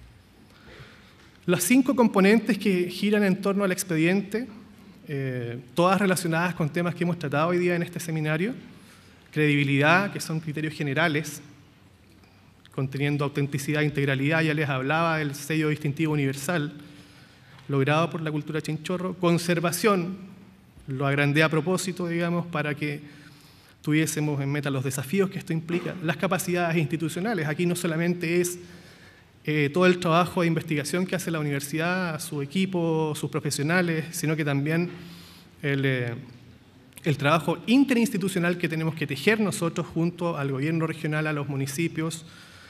Las 5 componentes que giran en torno al expediente, todas relacionadas con temas que hemos tratado hoy día en este seminario, credibilidad, que son criterios generales, conteniendo autenticidad e integralidad. Ya les hablaba del sello distintivo universal, logrado por la cultura chinchorro. Conservación, lo agrandé a propósito, digamos, para que tuviésemos en meta los desafíos que esto implica. Las capacidades institucionales, aquí no solamente es todo el trabajo de investigación que hace la universidad, su equipo, sus profesionales, sino que también el trabajo interinstitucional que tenemos que tejer nosotros junto al gobierno regional, a los municipios,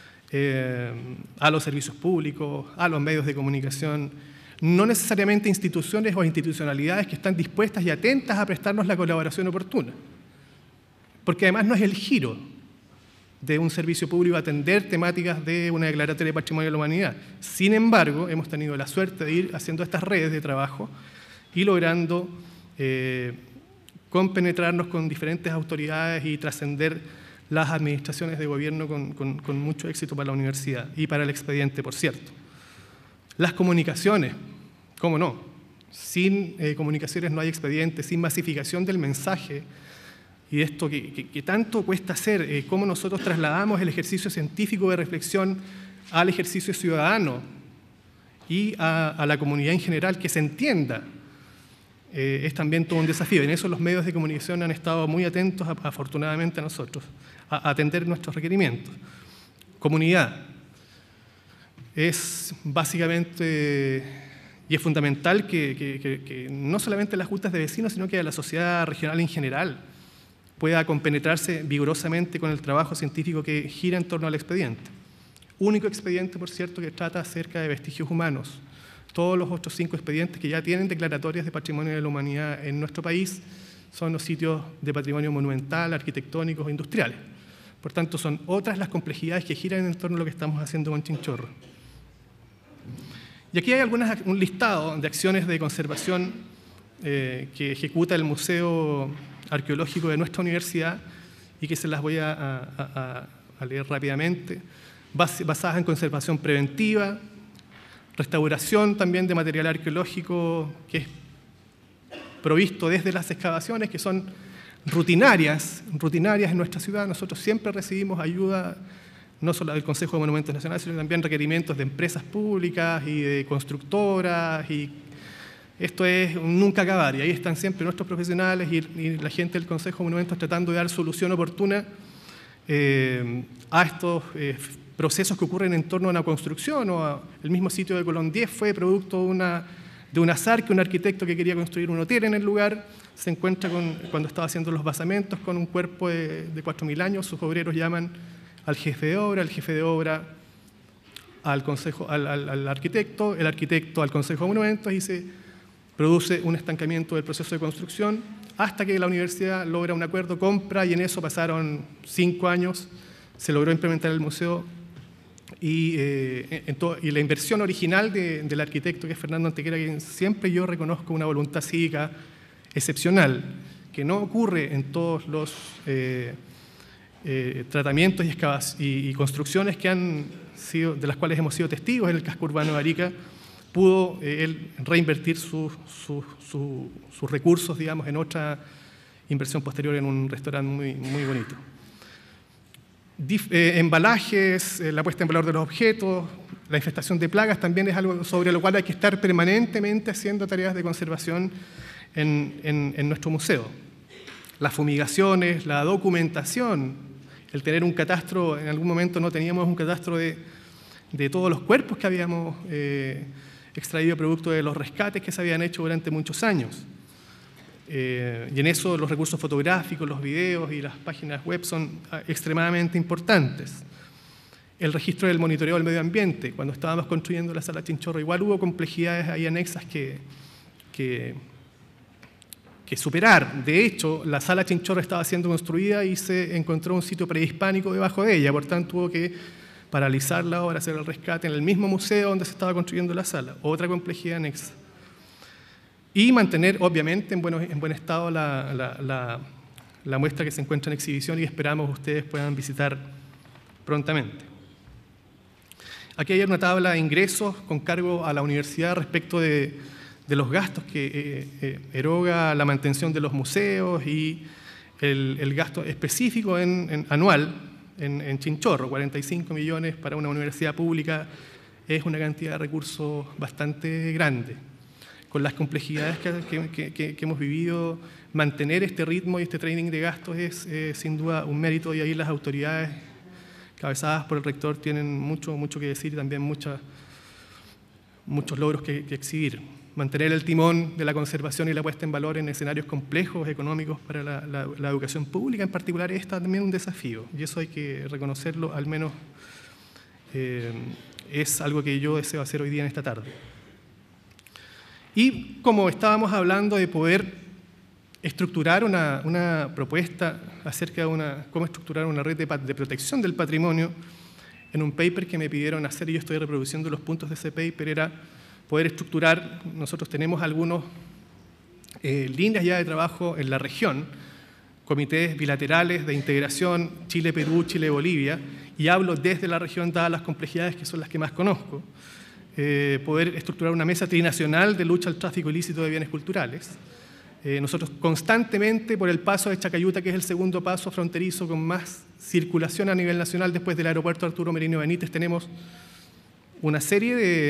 a los servicios públicos, a los medios de comunicación, no necesariamente instituciones o institucionalidades que están dispuestas y atentas a prestarnos la colaboración oportuna. Porque además no es el giro de un servicio público atender temáticas de una declaratoria de patrimonio de la humanidad. Sin embargo, hemos tenido la suerte de ir haciendo estas redes de trabajo y logrando compenetrarnos con diferentes autoridades y trascender las administraciones de gobierno con mucho éxito para la universidad y para el expediente, por cierto. Las comunicaciones, ¿cómo no? Sin comunicaciones no hay expediente, sin masificación del mensaje. Y esto que tanto cuesta hacer, cómo nosotros trasladamos el ejercicio científico de reflexión al ejercicio ciudadano y a la comunidad en general, que se entienda, es también todo un desafío. En eso los medios de comunicación han estado muy atentos, afortunadamente, a nosotros, a atender nuestros requerimientos. Comunidad. Es básicamente y es fundamental que no solamente las juntas de vecinos, sino que la sociedad regional en general pueda compenetrarse vigorosamente con el trabajo científico que gira en torno al expediente. Único expediente, por cierto, que trata acerca de vestigios humanos. Todos los otros 5 expedientes que ya tienen declaratorias de patrimonio de la humanidad en nuestro país son los sitios de patrimonio monumental, arquitectónicos e industriales. Por tanto, son otras las complejidades que giran en torno a lo que estamos haciendo con Chinchorro. Y aquí hay un listado de acciones de conservación que ejecuta el Museo Arqueológico de nuestra universidad y que se las voy a leer rápidamente, basadas en conservación preventiva, restauración también de material arqueológico que es provisto desde las excavaciones, que son rutinarias en nuestra ciudad. Nosotros siempre recibimos ayuda, no solo del Consejo de Monumentos Nacionales, sino también requerimientos de empresas públicas y de constructoras, y esto es un nunca acabar, y ahí están siempre nuestros profesionales y la gente del Consejo de Monumentos tratando de dar solución oportuna a estos procesos que ocurren en torno a una construcción. El mismo sitio de Colón 10 fue producto de un azar, que un arquitecto que quería construir un hotel en el lugar se encuentra cuando estaba haciendo los basamentos con un cuerpo de 4.000 años. Sus obreros llaman al jefe de obra al arquitecto, el arquitecto al Consejo de Monumentos, y se produce un estancamiento del proceso de construcción hasta que la universidad logra un acuerdo, compra, y en eso pasaron 5 años, se logró implementar el museo y la inversión original del arquitecto, que es Fernando Antequera, que siempre yo reconozco una voluntad cívica excepcional, que no ocurre en todos los tratamientos y construcciones que han sido, de las cuales hemos sido testigos en el casco urbano de Arica. Pudo él reinvertir sus recursos, digamos, en otra inversión posterior en un restaurante muy bonito. Embalajes, la puesta en valor de los objetos, la infestación de plagas también es algo sobre lo cual hay que estar permanentemente haciendo tareas de conservación en nuestro museo. Las fumigaciones, la documentación, el tener un catastro. En algún momento no teníamos un catastro de todos los cuerpos que habíamos extraído producto de los rescates que se habían hecho durante muchos años. Y en eso los recursos fotográficos, los videos y las páginas web son extremadamente importantes. El registro del monitoreo del medio ambiente. Cuando estábamos construyendo la sala Chinchorro, igual hubo complejidades ahí anexas que superar. De hecho, la sala Chinchorro estaba siendo construida y se encontró un sitio prehispánico debajo de ella, por tanto hubo que paralizar la obra, hacer el rescate en el mismo museo donde se estaba construyendo la sala. Otra complejidad anexa. Y mantener, obviamente, en buen estado la muestra que se encuentra en exhibición y esperamos ustedes puedan visitar prontamente. Aquí hay una tabla de ingresos con cargo a la universidad respecto de los gastos que eroga la mantención de los museos y el gasto específico anual en Chinchorro, 45 millones para una universidad pública, es una cantidad de recursos bastante grande. Con las complejidades que hemos vivido, mantener este ritmo y este training de gastos es sin duda un mérito, y ahí las autoridades cabezadas por el rector tienen mucho que decir y también muchos logros que exhibir. Mantener el timón de la conservación y la puesta en valor en escenarios complejos, económicos para la educación pública en particular es también un desafío, y eso hay que reconocerlo, al menos es algo que yo deseo hacer hoy día en esta tarde. Y como estábamos hablando de poder estructurar una propuesta acerca de cómo estructurar una red de protección del patrimonio, en un paper que me pidieron hacer, y yo estoy reproduciendo los puntos de ese paper, era poder estructurar. Nosotros tenemos algunas líneas ya de trabajo en la región, comités bilaterales de integración Chile-Perú, Chile-Bolivia, y hablo desde la región dadas las complejidades que son las que más conozco. Poder estructurar una mesa trinacional de lucha al tráfico ilícito de bienes culturales. Nosotros constantemente, por el paso de Chacayuta, que es el segundo paso fronterizo con más circulación a nivel nacional después del aeropuerto Arturo Merino Benítez, tenemos una serie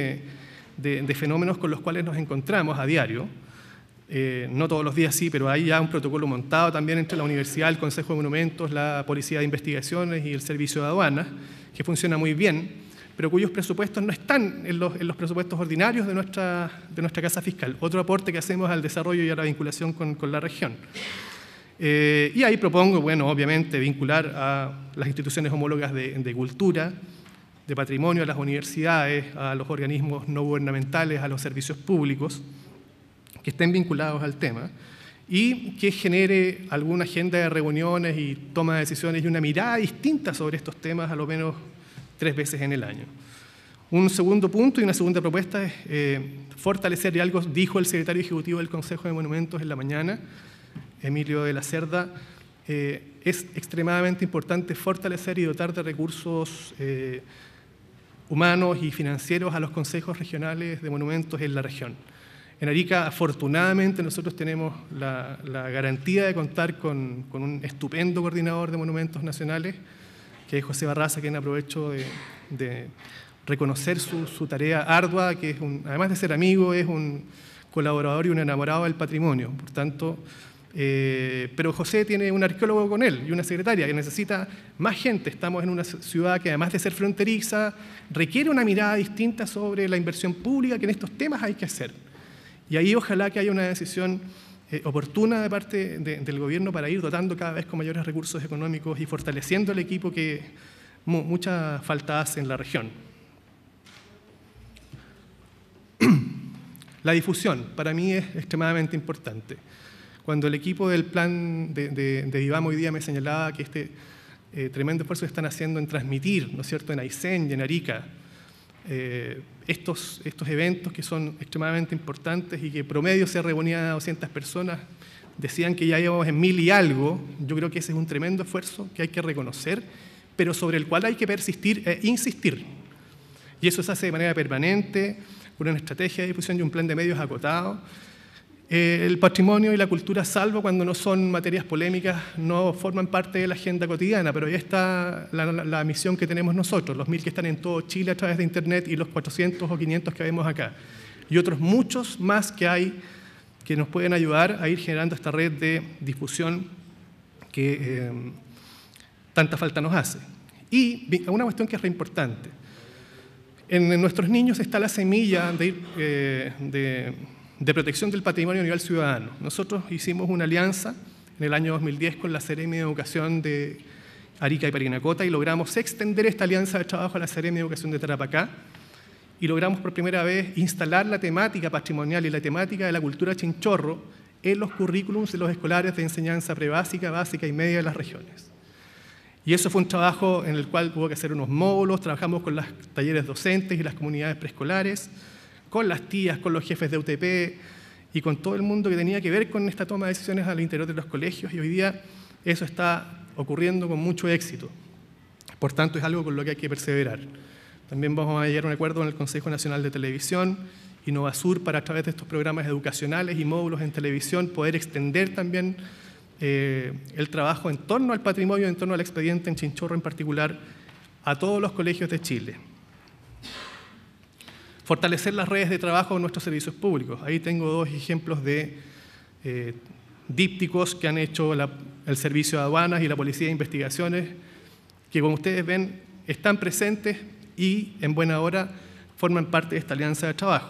de fenómenos con los cuales nos encontramos a diario. No todos los días sí, pero hay ya un protocolo montado también entre la universidad, el Consejo de Monumentos, la Policía de Investigaciones y el Servicio de Aduanas, que funciona muy bien, pero cuyos presupuestos no están en los presupuestos ordinarios de nuestra Casa Fiscal. Otro aporte que hacemos al desarrollo y a la vinculación con la región. Y ahí propongo, bueno, obviamente, vincular a las instituciones homólogas de cultura, de patrimonio, a las universidades, a los organismos no gubernamentales, a los servicios públicos, que estén vinculados al tema, y que genere alguna agenda de reuniones y toma de decisiones y una mirada distinta sobre estos temas, a lo menos 3 veces en el año. Un segundo punto y una segunda propuesta es fortalecer, y algo dijo el secretario ejecutivo del Consejo de Monumentos en la mañana, Emilio de la Cerda, es extremadamente importante fortalecer y dotar de recursos humanos y financieros a los consejos regionales de monumentos en la región. En Arica, afortunadamente, nosotros tenemos la garantía de contar con un estupendo coordinador de monumentos nacionales, que es José Barraza, quien aprovecho de reconocer su tarea ardua, que es además de ser amigo, es un colaborador y un enamorado del patrimonio. Por tanto, pero José tiene un arqueólogo con él y una secretaria que necesita más gente. Estamos en una ciudad que, además de ser fronteriza, requiere una mirada distinta sobre la inversión pública que en estos temas hay que hacer. Y ahí ojalá que haya una decisión oportuna de parte del gobierno para ir dotando cada vez con mayores recursos económicos y fortaleciendo el equipo que mucha falta hace en la región. La difusión para mí es extremadamente importante. Cuando el equipo del plan de Vivamos hoy día me señalaba que este tremendo esfuerzo que están haciendo en transmitir, ¿no es cierto?, en Aysén y en Arica, estos eventos que son extremadamente importantes y que promedio se reunían a 200 personas, decían que ya íbamos en 1000 y algo. Yo creo que ese es un tremendo esfuerzo que hay que reconocer, pero sobre el cual hay que persistir e insistir. Y eso se hace de manera permanente, con una estrategia de difusión y un plan de medios acotado. El patrimonio y la cultura, salvo cuando no son materias polémicas, no forman parte de la agenda cotidiana, pero ahí está la misión que tenemos nosotros, los 1000 que están en todo Chile a través de Internet y los 400 o 500 que vemos acá. Y otros muchos más que hay que nos pueden ayudar a ir generando esta red de difusión que tanta falta nos hace. Y una cuestión que es re importante. En nuestros niños está la semilla de protección del patrimonio a nivel ciudadano. Nosotros hicimos una alianza en el año 2010 con la Seremi de Educación de Arica y Parinacota y logramos extender esta alianza de trabajo a la Seremi de Educación de Tarapacá y logramos por primera vez instalar la temática patrimonial y la temática de la cultura chinchorro en los currículums de los escolares de enseñanza prebásica, básica y media de las regiones. Y eso fue un trabajo en el cual hubo que hacer unos módulos, trabajamos con los talleres docentes y las comunidades preescolares, con las tías, con los jefes de UTP y con todo el mundo que tenía que ver con esta toma de decisiones al interior de los colegios, y hoy día eso está ocurriendo con mucho éxito. Por tanto, es algo con lo que hay que perseverar. También vamos a llegar a un acuerdo con el Consejo Nacional de Televisión y Novasur para, a través de estos programas educacionales y módulos en televisión, poder extender también el trabajo en torno al patrimonio, en torno al expediente en Chinchorro en particular, a todos los colegios de Chile. Fortalecer las redes de trabajo de nuestros servicios públicos. Ahí tengo dos ejemplos de dípticos que han hecho el Servicio de Aduanas y la Policía de Investigaciones, que como ustedes ven están presentes y en buena hora forman parte de esta alianza de trabajo.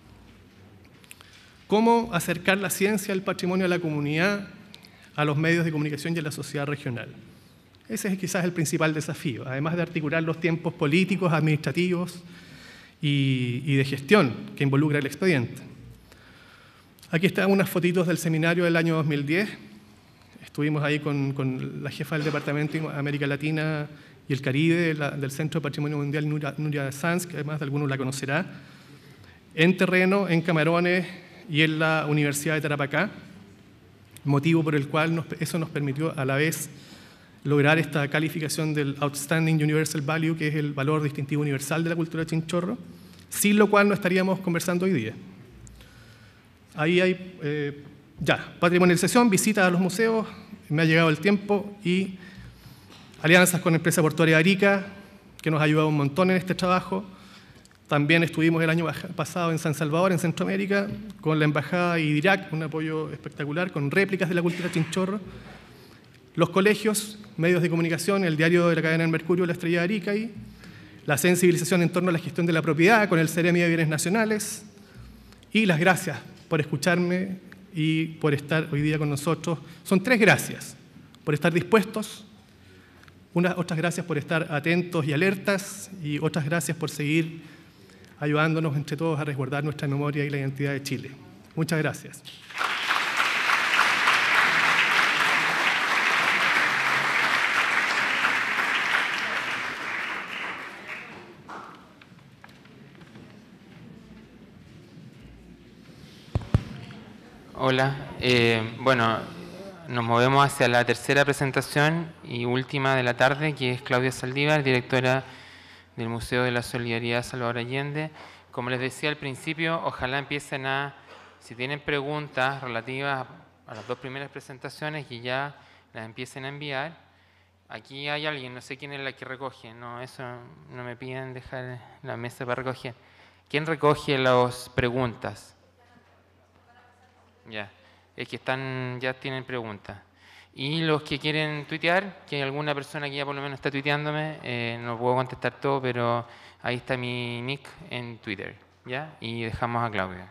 ¿Cómo acercar la ciencia, el patrimonio a la comunidad, a los medios de comunicación y a la sociedad regional? Ese es quizás el principal desafío, además de articular los tiempos políticos, administrativos y de gestión que involucra el expediente. Aquí están unas fotitos del seminario del año 2010. Estuvimos ahí con la jefa del Departamento de América Latina y el Caribe del Centro de Patrimonio Mundial, Nuria Sanz, que además de algunos la conocerá, en terreno, en Camarones y en la Universidad de Tarapacá, motivo por el cual eso nos permitió a la vez lograr esta calificación del Outstanding Universal Value, que es el valor distintivo universal de la cultura Chinchorro, sin lo cual no estaríamos conversando hoy día. Ahí hay patrimonialización, visitas a los museos, me ha llegado el tiempo, y alianzas con la empresa portuaria de Arica, que nos ha ayudado un montón en este trabajo. También estuvimos el año pasado en San Salvador, en Centroamérica, con la Embajada de Irak, un apoyo espectacular, con réplicas de la cultura Chinchorro. Los colegios, medios de comunicación, el diario de la cadena del Mercurio, La Estrella de Arica, y la sensibilización en torno a la gestión de la propiedad con el Ceremi de Bienes Nacionales. Y las gracias por escucharme y por estar hoy día con nosotros. Son 3 gracias: por estar dispuestos, otras gracias por estar atentos y alertas, y otras gracias por seguir ayudándonos entre todos a resguardar nuestra memoria y la identidad de Chile. Muchas gracias. Hola, bueno, nos movemos hacia la tercera presentación y última de la tarde, que es Claudia Saldívar, directora del Museo de la Solidaridad Salvador Allende. Como les decía al principio, ojalá empiecen si tienen preguntas relativas a las 2 primeras presentaciones, y ya las empiecen a enviar. Aquí hay alguien, no sé quién es la que recoge, no, eso no me piden dejar la mesa para recoger. ¿Quién recoge las preguntas? Ya, es que ya tienen preguntas. Y los que quieren tuitear, que hay alguna persona que ya por lo menos está tuiteándome, no puedo contestar todo, pero ahí está mi nick en Twitter, ¿ya? Y dejamos a Claudia.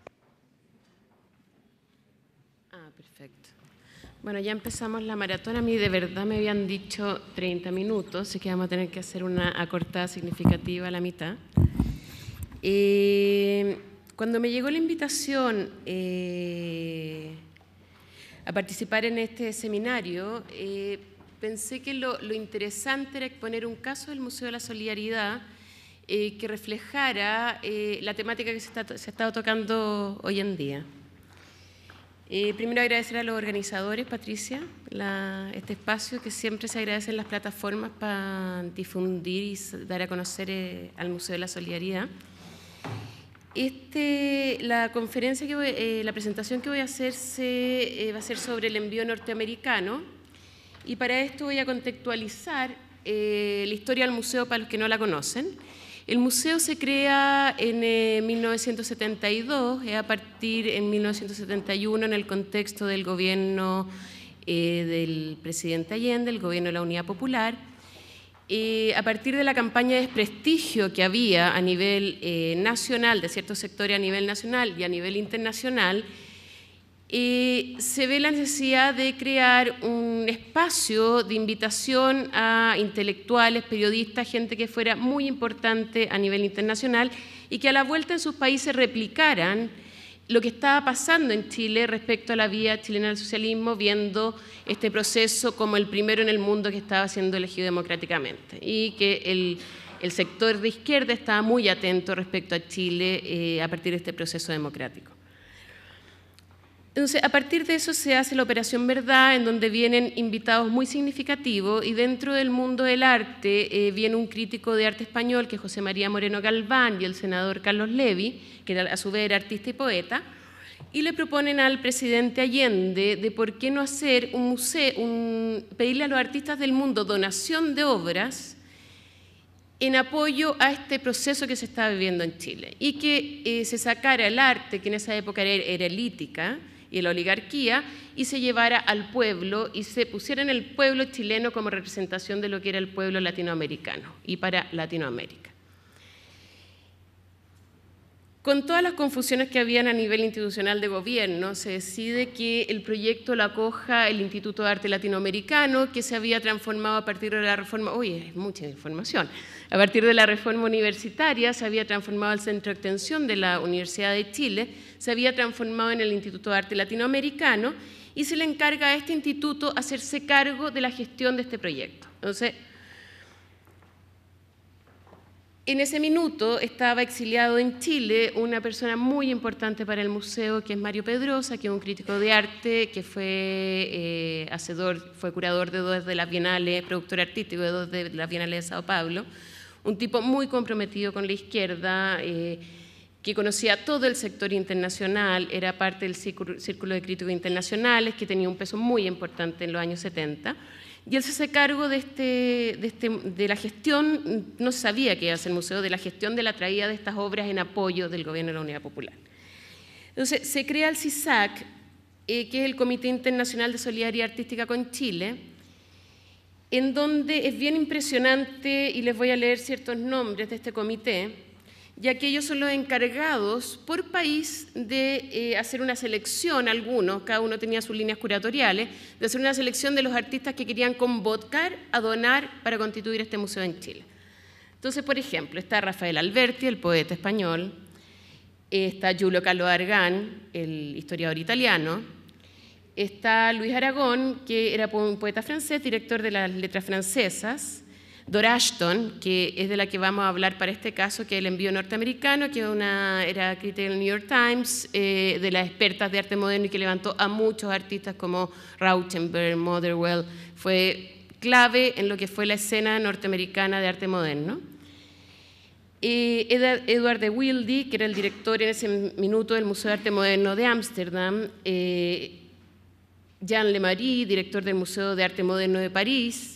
Perfecto. Bueno, ya empezamos la maratón. A mí de verdad me habían dicho 30 minutos, así que vamos a tener que hacer una acortada significativa a la mitad. Cuando me llegó la invitación a participar en este seminario, pensé que lo interesante era exponer un caso del Museo de la Solidaridad que reflejara la temática que se ha estado tocando hoy en día. Primero agradecer a los organizadores, Patricia, este espacio, que siempre se agradecen las plataformas para difundir y dar a conocer al Museo de la Solidaridad. La presentación que voy a hacer va a ser sobre el envío norteamericano, y para esto voy a contextualizar la historia del museo para los que no la conocen. El museo se crea en 1972, a partir en 1971 en el contexto del gobierno del presidente Allende, el gobierno de la Unidad Popular. A partir de la campaña de desprestigio que había a nivel nacional, de ciertos sectores a nivel nacional y a nivel internacional, se ve la necesidad de crear un espacio de invitación a intelectuales, periodistas, gente que fuera muy importante a nivel internacional y que a la vuelta en sus países replicaran lo que estaba pasando en Chile respecto a la vía chilena del socialismo, viendo este proceso como el primero en el mundo que estaba siendo elegido democráticamente, y que el sector de izquierda estaba muy atento respecto a Chile a partir de este proceso democrático. Entonces, a partir de eso se hace la Operación Verdad, en donde vienen invitados muy significativos, y dentro del mundo del arte viene un crítico de arte español, que es José María Moreno Galván, y el senador Carlos Levy, que a su vez era artista y poeta, y le proponen al presidente Allende de por qué no hacer un museo, pedirle a los artistas del mundo donación de obras en apoyo a este proceso que se estaba viviendo en Chile, y que se sacara el arte, que en esa época era elítica, y la oligarquía, y se llevara al pueblo y se pusiera en el pueblo chileno como representación de lo que era el pueblo latinoamericano y para Latinoamérica. Con todas las confusiones que habían a nivel institucional de gobierno, se decide que el proyecto lo acoja el Instituto de Arte Latinoamericano, que se había transformado a partir de la reforma, oye, es mucha información, a partir de la reforma universitaria se había transformado el Centro de Extensión de la Universidad de Chile, se había transformado en el Instituto de Arte Latinoamericano, y se le encarga a este instituto hacerse cargo de la gestión de este proyecto. Entonces, en ese minuto estaba exiliado en Chile una persona muy importante para el museo, que es Mario Pedrosa, que es un crítico de arte, que fue fue curador de 2 de las bienales, productor artístico de 2 de las bienales de Sao Paulo, un tipo muy comprometido con la izquierda, que conocía todo el sector internacional, era parte del Círculo de Críticos Internacionales, que tenía un peso muy importante en los años 70, y él se hace cargo de la gestión, no se sabía que iba a ser el museo, de la gestión de la traída de estas obras en apoyo del gobierno de la Unidad Popular. Entonces, se crea el CISAC, que es el Comité Internacional de Solidaridad Artística con Chile, en donde es bien impresionante, y les voy a leer ciertos nombres de este comité, ya que ellos son los encargados por país de hacer una selección, algunos, cada uno tenía sus líneas curatoriales, de hacer una selección de los artistas que querían convocar a donar para constituir este museo en Chile. Entonces, por ejemplo, está Rafael Alberti, el poeta español, está Giulio Carlo Argan, el historiador italiano, está Luis Aragón, que era un poeta francés, director de las letras francesas, Dora Ashton, que es de la que vamos a hablar para este caso, que es el envío norteamericano, que era crítica del New York Times, de las expertas de arte moderno y que levantó a muchos artistas como Rauschenberg, Motherwell, fue clave en lo que fue la escena norteamericana de arte moderno. Edward de Wilde, que era el director en ese minuto del Museo de Arte Moderno de Ámsterdam, Jean Lemarie, director del Museo de Arte Moderno de París,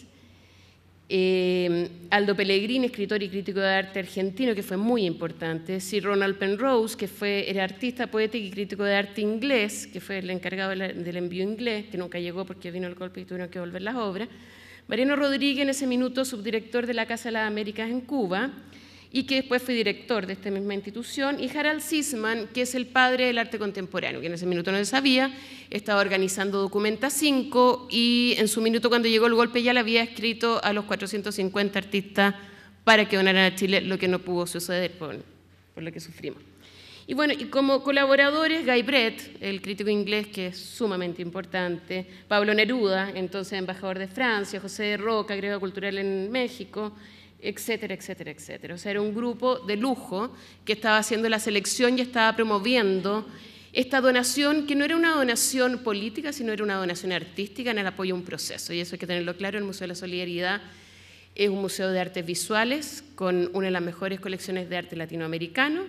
Aldo Pellegrini, escritor y crítico de arte argentino, que fue muy importante, Sir Ronald Penrose, que era artista, poeta y crítico de arte inglés, que fue el encargado del envío inglés, que nunca llegó porque vino el golpe y tuvieron que volver las obras, Mariano Rodríguez, en ese minuto subdirector de la Casa de las Américas en Cuba, y que después fue director de esta misma institución, y Harald Sisman, que es el padre del arte contemporáneo, que en ese minuto no se sabía, estaba organizando Documenta 5, y en su minuto cuando llegó el golpe ya le había escrito a los 450 artistas para que donaran a Chile, lo que no pudo suceder por lo que sufrimos. Y bueno, y como colaboradores, Guy Brett, el crítico inglés que es sumamente importante, Pablo Neruda, entonces embajador de Francia, José de Roca, agregado cultural en México, etcétera, etcétera, etcétera. O sea, era un grupo de lujo que estaba haciendo la selección y estaba promoviendo esta donación, que no era una donación política, sino era una donación artística en el apoyo a un proceso. Y eso hay que tenerlo claro. El Museo de la Solidaridad es un museo de artes visuales con una de las mejores colecciones de arte latinoamericano.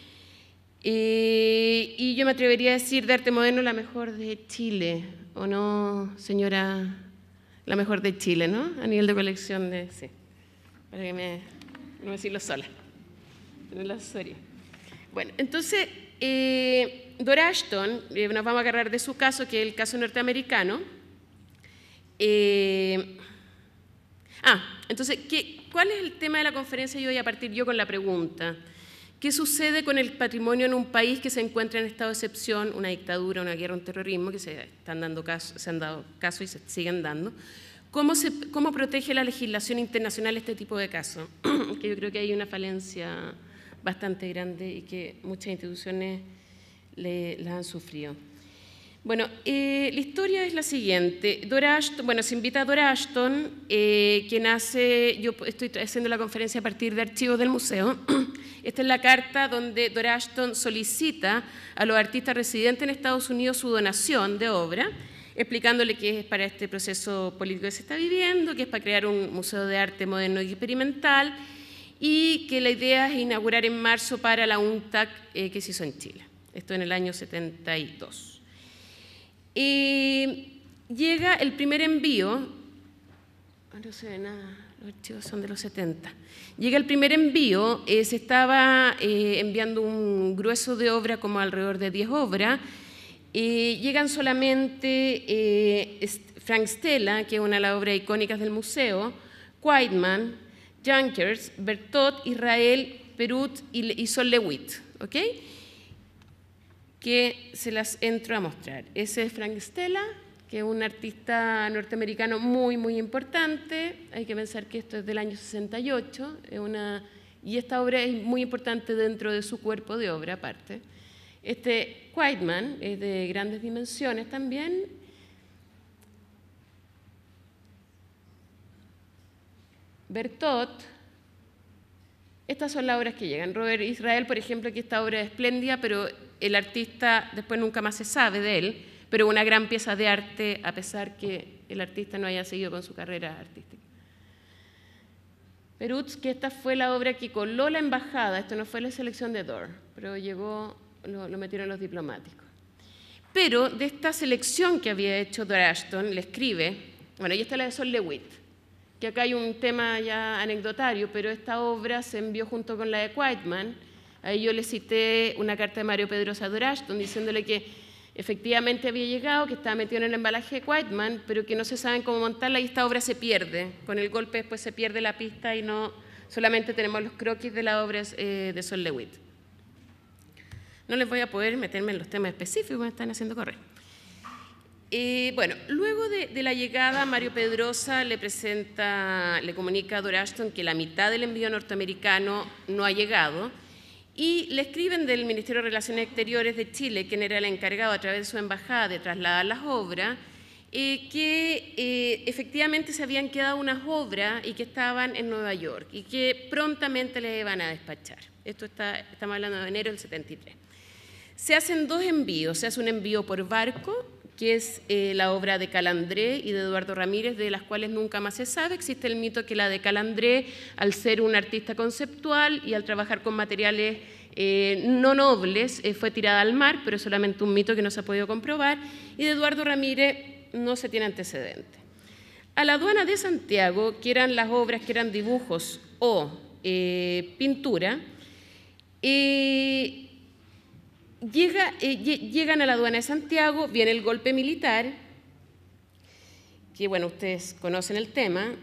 Y yo me atrevería a decir de arte moderno la mejor de Chile, ¿o no, señora? La mejor de Chile, ¿no? A nivel de colección de... Sí. Para que no decirlo sola, tener la asesoría. Bueno, entonces, Dora Ashton, nos vamos a agarrar de su caso, que es el caso norteamericano. Entonces, ¿cuál es el tema de la conferencia? Yo voy a partir con la pregunta. ¿Qué sucede con el patrimonio en un país que se encuentra en estado de excepción, una dictadura, una guerra, un terrorismo, que se han dado caso y se siguen dando? ¿Cómo protege la legislación internacional este tipo de casos? Que yo creo que hay una falencia bastante grande y que muchas instituciones las han sufrido. Bueno, la historia es la siguiente. Dora Ashton, se invita a Dora Ashton, quien yo estoy haciendo la conferencia a partir de archivos del museo. Esta es la carta donde Dora Ashton solicita a los artistas residentes en Estados Unidos su donación de obra, explicándole que es para este proceso político que se está viviendo, que es para crear un museo de arte moderno y experimental, y que la idea es inaugurar en marzo para la UNTAC que se hizo en Chile. esto en el año 72. Llega el primer envío, no se ve nada, los archivos son de los 70. Llega el primer envío, se estaba enviando un grueso de obra, como alrededor de 10 obras. Llegan solamente Frank Stella, que es una de las obras icónicas del museo, Quaidman, Junkers, Bertot, Israel, Perut y Sol Lewitt, ¿ok? Que se las entro a mostrar. Ese es Frank Stella, que es un artista norteamericano muy, muy importante. Hay que pensar que esto es del año 68, y esta obra es muy importante dentro de su cuerpo de obra aparte. Quaidman es de grandes dimensiones también. Bertot, estas son las obras que llegan. Robert Israel, por ejemplo, que esta obra es espléndida, pero el artista después nunca más se sabe de él, pero una gran pieza de arte, a pesar que el artista no haya seguido con su carrera artística. Perut, que esta fue la obra que coló la embajada, esto no fue la selección de Dore, pero llegó, lo metieron los diplomáticos. Pero de esta selección que había hecho Dore Ashton, le escribe, bueno, y esta es la de Sol Lewitt, que acá hay un tema ya anecdotario, pero esta obra se envió junto con la de Quaidman. Ahí yo le cité una carta de Mario Pedrosa a Dore Ashton diciéndole que efectivamente había llegado, que estaba metido en el embalaje de Quaidman, pero que no se saben cómo montarla y esta obra se pierde. Con el golpe después se pierde la pista y no solamente tenemos los croquis de las obras de Sol Lewitt. No les voy a poder meterme en los temas específicos, me están haciendo correr. Bueno, luego de la llegada, Mario Pedrosa le comunica a Dore Ashton que la mitad del envío norteamericano no ha llegado y le escriben del Ministerio de Relaciones Exteriores de Chile, quien era el encargado a través de su embajada de trasladar las obras, que efectivamente se habían quedado unas obras y que estaban en Nueva York y que prontamente les iban a despachar. Estamos hablando de enero del 73. Se hacen dos envíos, se hace un envío por barco, que es la obra de Calandré y de Eduardo Ramírez, de las cuales nunca más se sabe. Existe el mito que la de Calandré, al ser un artista conceptual y al trabajar con materiales no nobles, fue tirada al mar, pero es solamente un mito que no se ha podido comprobar, y de Eduardo Ramírez no se tiene antecedente. A la aduana de Santiago, que eran las obras que eran dibujos o pintura, llegan a la aduana de Santiago, viene el golpe militar, que bueno, ustedes conocen el tema.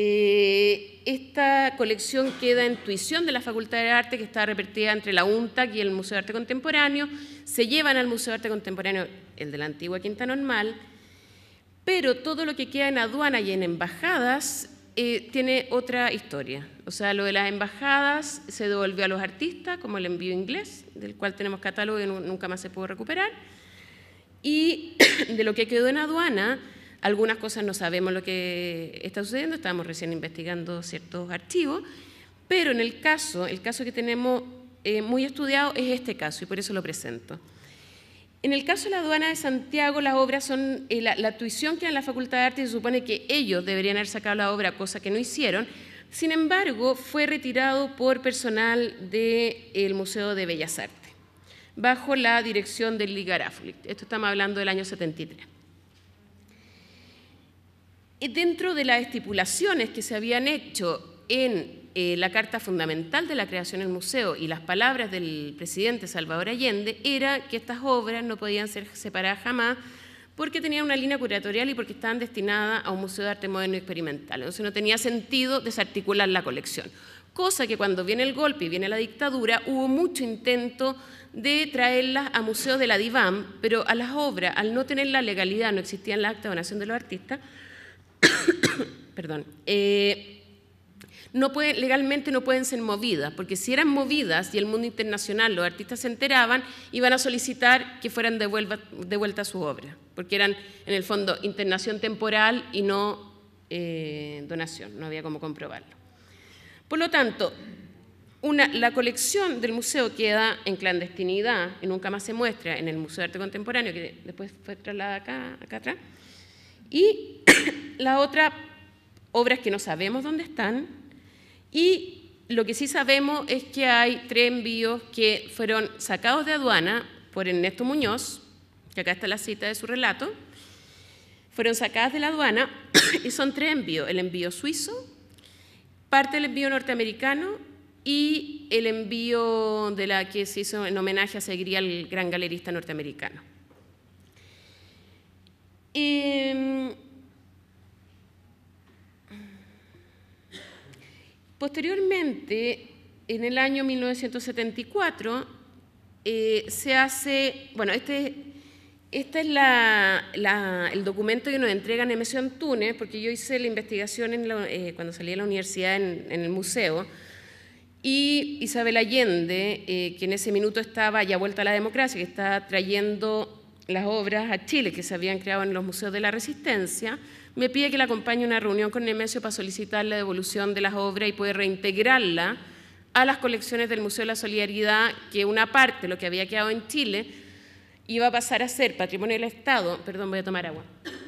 Esta colección queda en tuición de la Facultad de Arte, que está repartida entre la UNTAC y el Museo de Arte Contemporáneo. Se llevan al Museo de Arte Contemporáneo, el de la antigua Quinta Normal, pero todo lo que queda en aduana y en embajadas tiene otra historia. O sea, lo de las embajadas se devolvió a los artistas, como el envío inglés, del cual tenemos catálogo y nunca más se pudo recuperar. Y de lo que quedó en aduana, algunas cosas no sabemos lo que está sucediendo, estábamos recién investigando ciertos archivos, pero en el caso que tenemos muy estudiado es este caso, y por eso lo presento. En el caso de la aduana de Santiago, las obras son, la tuición que en la Facultad de Arte se supone que ellos deberían haber sacado la obra, cosa que no hicieron. Sin embargo, fue retirado por personal del Museo de Bellas Artes, bajo la dirección del Lee Garofoli. Esto estamos hablando del año 73. Dentro de las estipulaciones que se habían hecho en la Carta Fundamental de la creación del museo y las palabras del presidente Salvador Allende, era que estas obras no podían ser separadas jamás porque tenían una línea curatorial y porque estaban destinadas a un museo de arte moderno y experimental. Entonces no tenía sentido desarticular la colección. Cosa que cuando viene el golpe y viene la dictadura, hubo mucho intento de traerlas a museos de la DIVAM, pero a las obras, al no tener la legalidad, no existían las actas de donación de los artistas, perdón, legalmente no pueden ser movidas, porque si eran movidas y el mundo internacional, los artistas se enteraban, iban a solicitar que fueran de vuelta a su obra, porque eran en el fondo internación temporal y no donación, no había cómo comprobarlo. Por lo tanto, la colección del museo queda en clandestinidad y nunca más se muestra en el Museo de Arte Contemporáneo, que después fue trasladada acá atrás, y las otras obras que no sabemos dónde están, y lo que sí sabemos es que hay 3 envíos que fueron sacados de aduana por Ernesto Muñoz, que acá está la cita de su relato, fueron sacadas de la aduana y son 3 envíos: el envío suizo, parte del envío norteamericano y el envío de la que se hizo en homenaje a Segría, el gran galerista norteamericano. Posteriormente, en el año 1974, se hace, bueno, este es el documento que nos entrega Nemesio Antunes, porque yo hice la investigación cuando salí de la universidad en el museo, y Isabel Allende, que en ese minuto estaba ya vuelta a la democracia, que estaba trayendo las obras a Chile que se habían creado en los museos de la Resistencia, me pide que la acompañe a una reunión con Nemesio para solicitar la devolución de las obras y poder reintegrarla a las colecciones del Museo de la Solidaridad, que una parte, lo que había quedado en Chile, iba a pasar a ser patrimonio del Estado. Perdón, voy a tomar agua.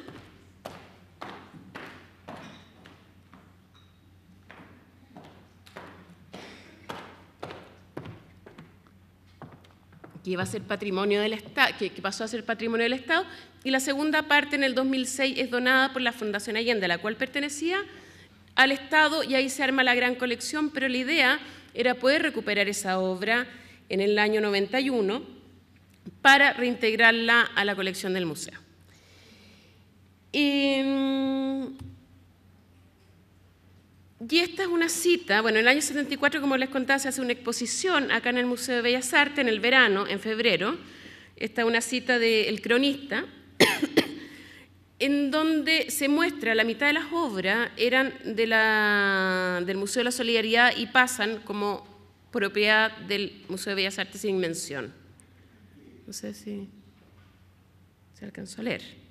Que iba a ser patrimonio del Estado, que pasó a ser patrimonio del Estado, y la segunda parte en el 2006 es donada por la Fundación Allende, a la cual pertenecía al Estado, y ahí se arma la gran colección, pero la idea era poder recuperar esa obra en el año 91 para reintegrarla a la colección del museo. Y esta es una cita, bueno, en el año 74, como les contaba, se hace una exposición acá en el Museo de Bellas Artes en el verano, en febrero. Esta es una cita del Cronista, en donde se muestra la mitad de las obras eran del Museo de la Solidaridad y pasan como propiedad del Museo de Bellas Artes sin mención. No sé si se alcanzó a leer.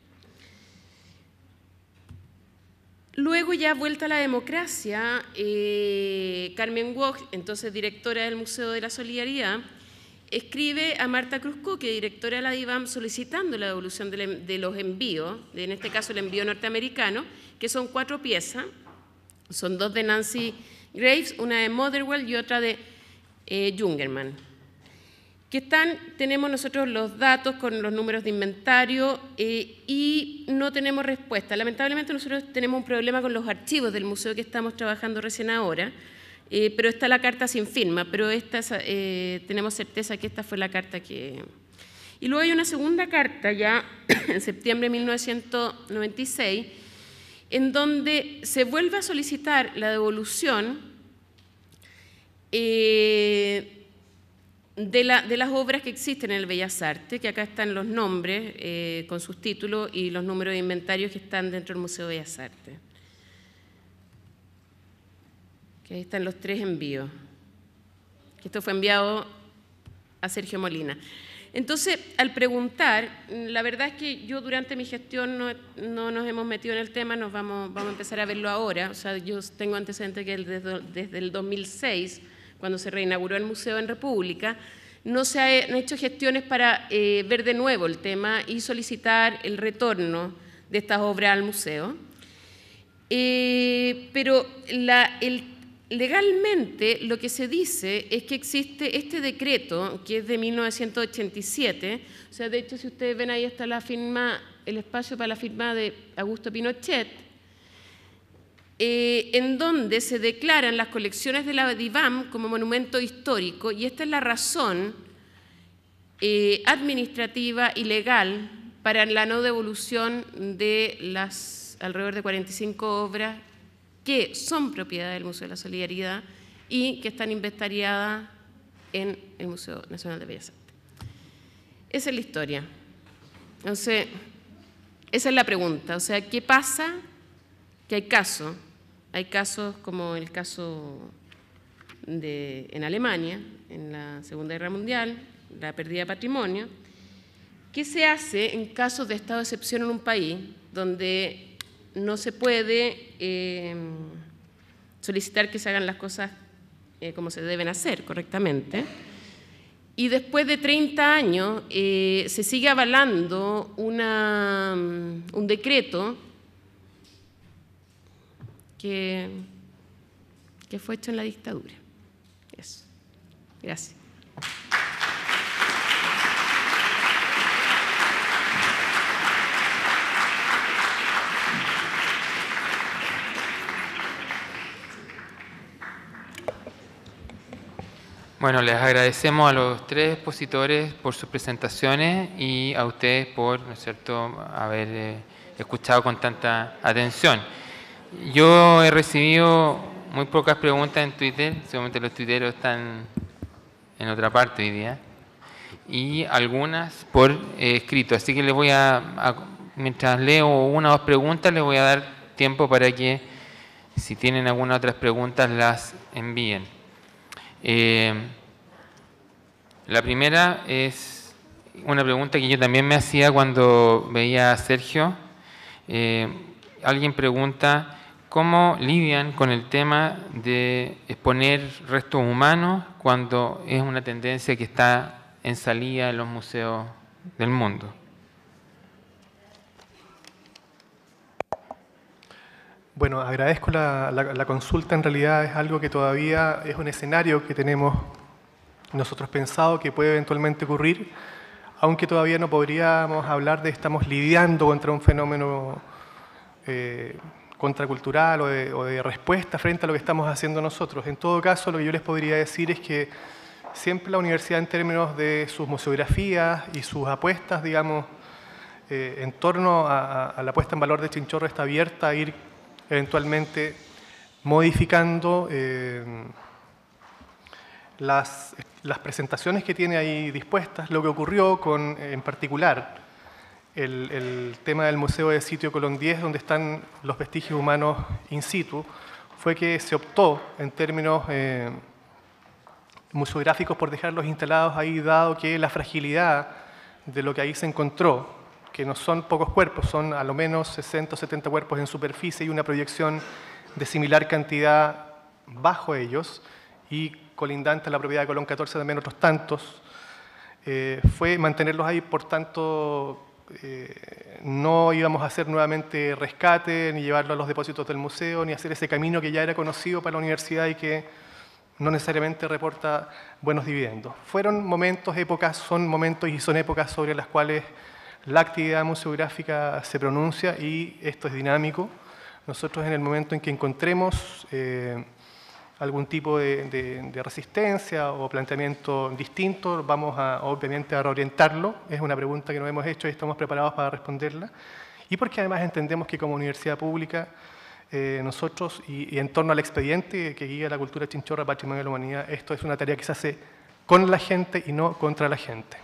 Luego, ya vuelta a la democracia, Carmen Wog, entonces directora del Museo de la Solidaridad, escribe a Marta Cruzco, que es directora de la DIVAM, solicitando la devolución de los envíos, en este caso el envío norteamericano, que son 4 piezas, son 2 de Nancy Graves, una de Motherwell y otra de Jungermann. Tenemos nosotros los datos con los números de inventario y no tenemos respuesta. Lamentablemente nosotros tenemos un problema con los archivos del museo que estamos trabajando recién ahora, pero está la carta sin firma, pero tenemos certeza que esta fue la carta que... Y luego hay una segunda carta ya en septiembre de 1996, en donde se vuelve a solicitar la devolución de las obras que existen en el Bellas Artes, que acá están los nombres con sus títulos y los números de inventarios que están dentro del Museo de Bellas Artes. Que ahí están los 3 envíos. Que esto fue enviado a Sergio Molina. Entonces, al preguntar, la verdad es que yo durante mi gestión no nos hemos metido en el tema, vamos a empezar a verlo ahora. O sea, yo tengo antecedentes que desde el 2006, cuando se reinauguró el museo en República, no se han hecho gestiones para ver de nuevo el tema y solicitar el retorno de estas obras al museo. Pero legalmente lo que se dice es que existe este decreto, que es de 1987, o sea, de hecho, si ustedes ven ahí está la firma, el espacio para la firma de Augusto Pinochet, en donde se declaran las colecciones de la DIVAM como monumento histórico, y esta es la razón administrativa y legal para la no devolución de las alrededor de 45 obras que son propiedad del Museo de la Solidaridad y que están inventariadas en el Museo Nacional de Bellas Artes. Esa es la historia. Entonces, esa es la pregunta. O sea, ¿qué pasa? Que hay casos como el caso en Alemania, en la Segunda Guerra Mundial, la pérdida de patrimonio. ¿Qué se hace en casos de estado de excepción en un país donde no se puede solicitar que se hagan las cosas como se deben hacer correctamente? Y después de 30 años se sigue avalando un decreto que fue hecho en la dictadura. Eso. Gracias. Bueno, les agradecemos a los tres expositores por sus presentaciones y a ustedes por, ¿no es cierto?, haber escuchado con tanta atención. Yo he recibido muy pocas preguntas en Twitter, seguramente los tuiteros están en otra parte hoy día, y algunas por escrito. Así que les voy mientras leo una o dos preguntas, les voy a dar tiempo para que, si tienen algunas otras preguntas, las envíen. La primera es una pregunta que yo también me hacía cuando veía a Sergio. Alguien pregunta, ¿cómo lidian con el tema de exponer restos humanos cuando es una tendencia que está en salida en los museos del mundo? Bueno, agradezco la consulta. En realidad es algo que todavía es un escenario que tenemos nosotros pensado que puede eventualmente ocurrir, aunque todavía no podríamos hablar de estamos lidiando contra un fenómeno contracultural o de respuesta frente a lo que estamos haciendo nosotros. En todo caso, lo que yo les podría decir es que siempre la universidad, en términos de sus museografías y sus apuestas, digamos, en torno a la puesta en valor de Chinchorro, está abierta a ir eventualmente modificando las presentaciones que tiene ahí dispuestas. Lo que ocurrió con, en particular, el tema del Museo de Sitio Colón X, donde están los vestigios humanos in situ, fue que se optó en términos museográficos por dejarlos instalados ahí, dado que la fragilidad de lo que ahí se encontró, que no son pocos cuerpos, son a lo menos 60 o 70 cuerpos en superficie y una proyección de similar cantidad bajo ellos, y colindante a la propiedad de Colón 14 también otros tantos, fue mantenerlos ahí. Por tanto, no íbamos a hacer nuevamente rescate, ni llevarlo a los depósitos del museo, ni hacer ese camino que ya era conocido para la universidad y que no necesariamente reporta buenos dividendos. Fueron momentos, épocas, son momentos y son épocas sobre las cuales la actividad museográfica se pronuncia, y esto es dinámico. Nosotros, en el momento en que encontremos algún tipo de resistencia o planteamiento distinto, vamos obviamente a reorientarlo. Es una pregunta que nos hemos hecho y estamos preparados para responderla. Y porque además entendemos que como universidad pública, nosotros, y en torno al expediente que guía la cultura chinchorra, patrimonio de la humanidad, esto es una tarea que se hace con la gente y no contra la gente.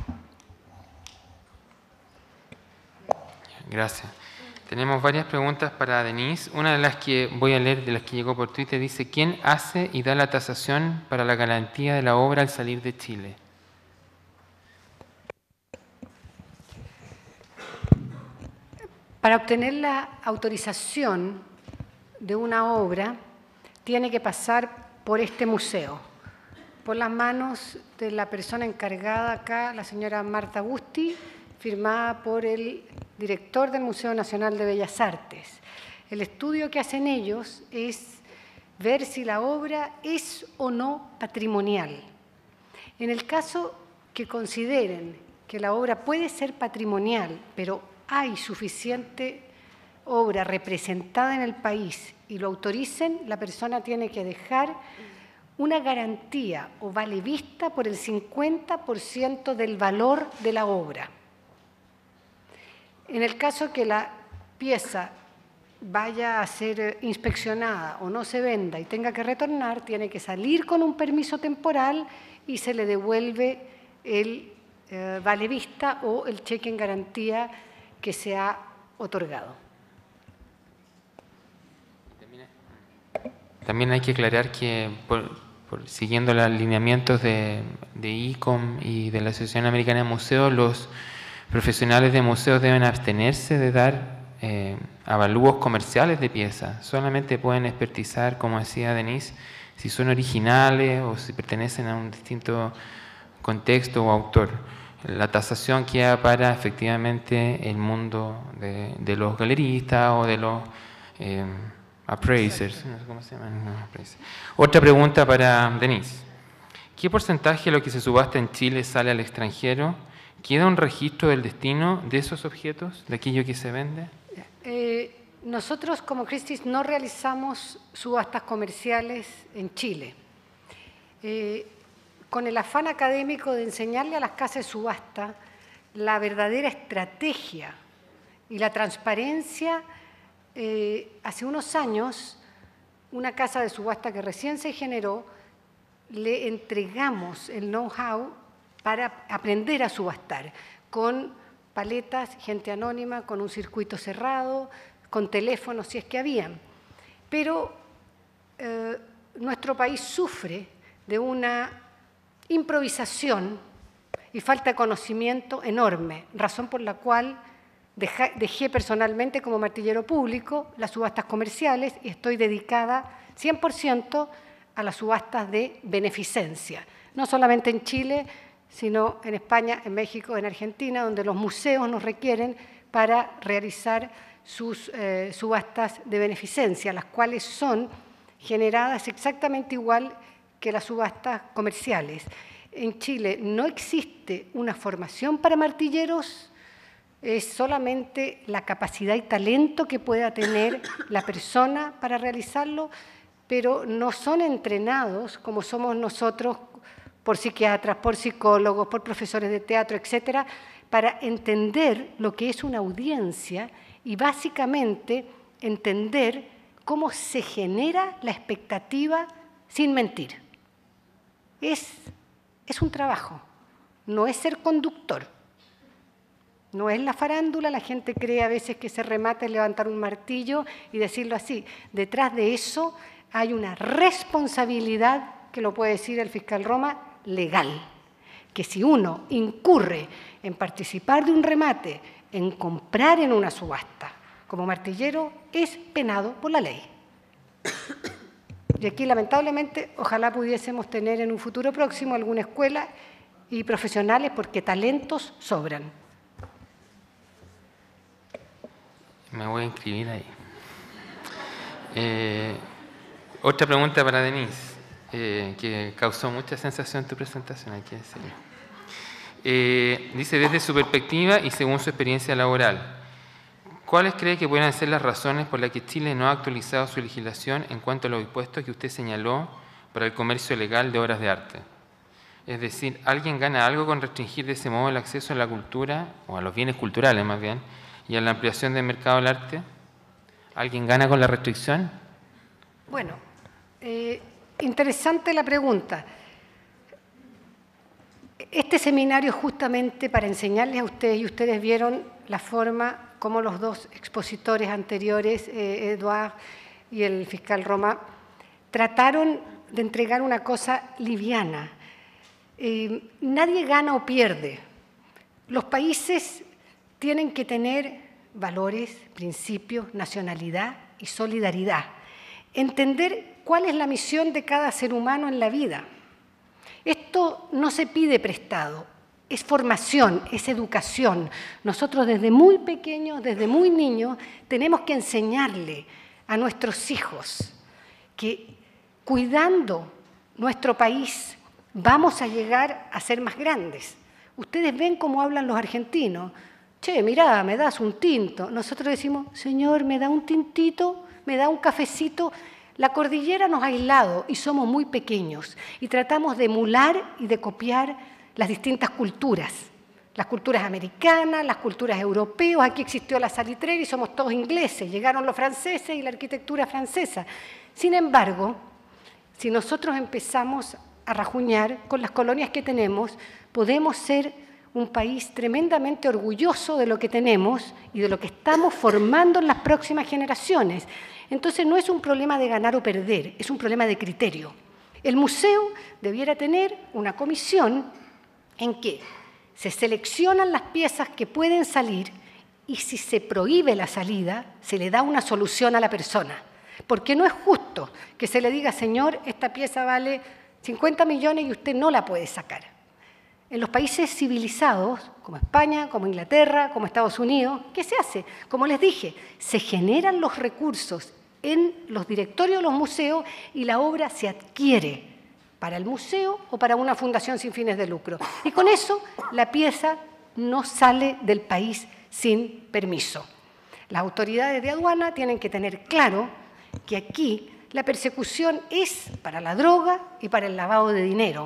Gracias. Tenemos varias preguntas para Denise. Una de las que voy a leer, de las que llegó por Twitter, dice: ¿quién hace y da la tasación para la garantía de la obra al salir de Chile? Para obtener la autorización de una obra, tiene que pasar por este museo, por las manos de la persona encargada acá, la señora Marta Agusti, firmada por el director del Museo Nacional de Bellas Artes. El estudio que hacen ellos es ver si la obra es o no patrimonial. En el caso que consideren que la obra puede ser patrimonial, pero hay suficiente obra representada en el país y lo autoricen, la persona tiene que dejar una garantía o vale vista por el 50% del valor de la obra. En el caso que la pieza vaya a ser inspeccionada o no se venda y tenga que retornar, tiene que salir con un permiso temporal y se le devuelve el vale vista o el cheque en garantía que se ha otorgado. También hay que aclarar que, siguiendo los lineamientos de ICOM y de la Asociación Americana de Museos, los profesionales de museos deben abstenerse de dar avalúos comerciales de piezas. Solamente pueden expertizar, como decía Denise, si son originales o si pertenecen a un distinto contexto o autor. La tasación queda para efectivamente el mundo de los galeristas o de los appraisers. No sé cómo se llaman. No, appraisers. Otra pregunta para Denise. ¿Qué porcentaje de lo que se subasta en Chile sale al extranjero? ¿Queda un registro del destino de esos objetos, de aquello que se vende? Nosotros como Christie's no realizamos subastas comerciales en Chile. con el afán académico de enseñarle a las casas de subasta la verdadera estrategia y la transparencia. Hace unos años, una casa de subasta que recién se generó, le entregamos el know-how para aprender a subastar, con paletas, gente anónima, con un circuito cerrado, con teléfonos si es que habían. Pero nuestro país sufre de una improvisación y falta de conocimiento enorme, razón por la cual dejé personalmente como martillero público las subastas comerciales y estoy dedicada 100% a las subastas de beneficencia, no solamente en Chile, sino en España, en México, en Argentina, donde los museos nos requieren para realizar sus subastas de beneficencia, las cuales son generadas exactamente igual que las subastas comerciales. En Chile no existe una formación para martilleros, es solamente la capacidad y talento que pueda tener la persona para realizarlo, pero no son entrenados como somos nosotros por psiquiatras, por psicólogos, por profesores de teatro, etcétera, para entender lo que es una audiencia y básicamente entender cómo se genera la expectativa sin mentir. Es un trabajo, no es ser conductor. No es la farándula, la gente cree a veces que ese remate es levantar un martillo y decirlo así. Detrás de eso hay una responsabilidad, que lo puede decir el fiscal Roma, legal. Que si uno incurre en participar de un remate, en comprar en una subasta como martillero, es penado por la ley. Y aquí, lamentablemente, ojalá pudiésemos tener en un futuro próximo alguna escuela y profesionales, porque talentos sobran. Me voy a inscribir ahí. Otra pregunta para Denise, que causó mucha sensación tu presentación, hay que decirlo. Dice, desde su perspectiva y según su experiencia laboral, ¿cuáles cree que pueden ser las razones por las que Chile no ha actualizado su legislación en cuanto a los impuestos que usted señaló para el comercio legal de obras de arte? Es decir, ¿alguien gana algo con restringir de ese modo el acceso a la cultura, o a los bienes culturales más bien, y a la ampliación del mercado del arte? ¿Alguien gana con la restricción? Bueno, interesante la pregunta. Este seminario es justamente para enseñarles a ustedes, y ustedes vieron la forma como los dos expositores anteriores, Eduard y el fiscal Roma, trataron de entregar una cosa liviana. Nadie gana o pierde. Los países tienen que tener valores, principios, nacionalidad y solidaridad. Entender cuál es la misión de cada ser humano en la vida. Esto no se pide prestado, es formación, es educación. Nosotros desde muy pequeños, desde muy niños, tenemos que enseñarle a nuestros hijos que cuidando nuestro país vamos a llegar a ser más grandes. Ustedes ven cómo hablan los argentinos. Che, mirá, me das un tinto. Nosotros decimos, señor, me da un tintito, me da un cafecito. La cordillera nos ha aislado y somos muy pequeños y tratamos de emular y de copiar las distintas culturas. Las culturas americanas, las culturas europeas. Aquí existió la salitrera y somos todos ingleses. Llegaron los franceses y la arquitectura francesa. Sin embargo, si nosotros empezamos a rajuñar con las colonias que tenemos, podemos ser un país tremendamente orgulloso de lo que tenemos y de lo que estamos formando en las próximas generaciones. Entonces no es un problema de ganar o perder, es un problema de criterio. El museo debiera tener una comisión en que se seleccionan las piezas que pueden salir y si se prohíbe la salida, se le da una solución a la persona. Porque no es justo que se le diga, señor, esta pieza vale 50 millones y usted no la puede sacar. En los países civilizados, como España, como Inglaterra, como Estados Unidos, ¿qué se hace? Como les dije, se generan los recursos en los directorios de los museos y la obra se adquiere para el museo o para una fundación sin fines de lucro. Y con eso la pieza no sale del país sin permiso. Las autoridades de aduana tienen que tener claro que aquí la persecución es para la droga y para el lavado de dinero.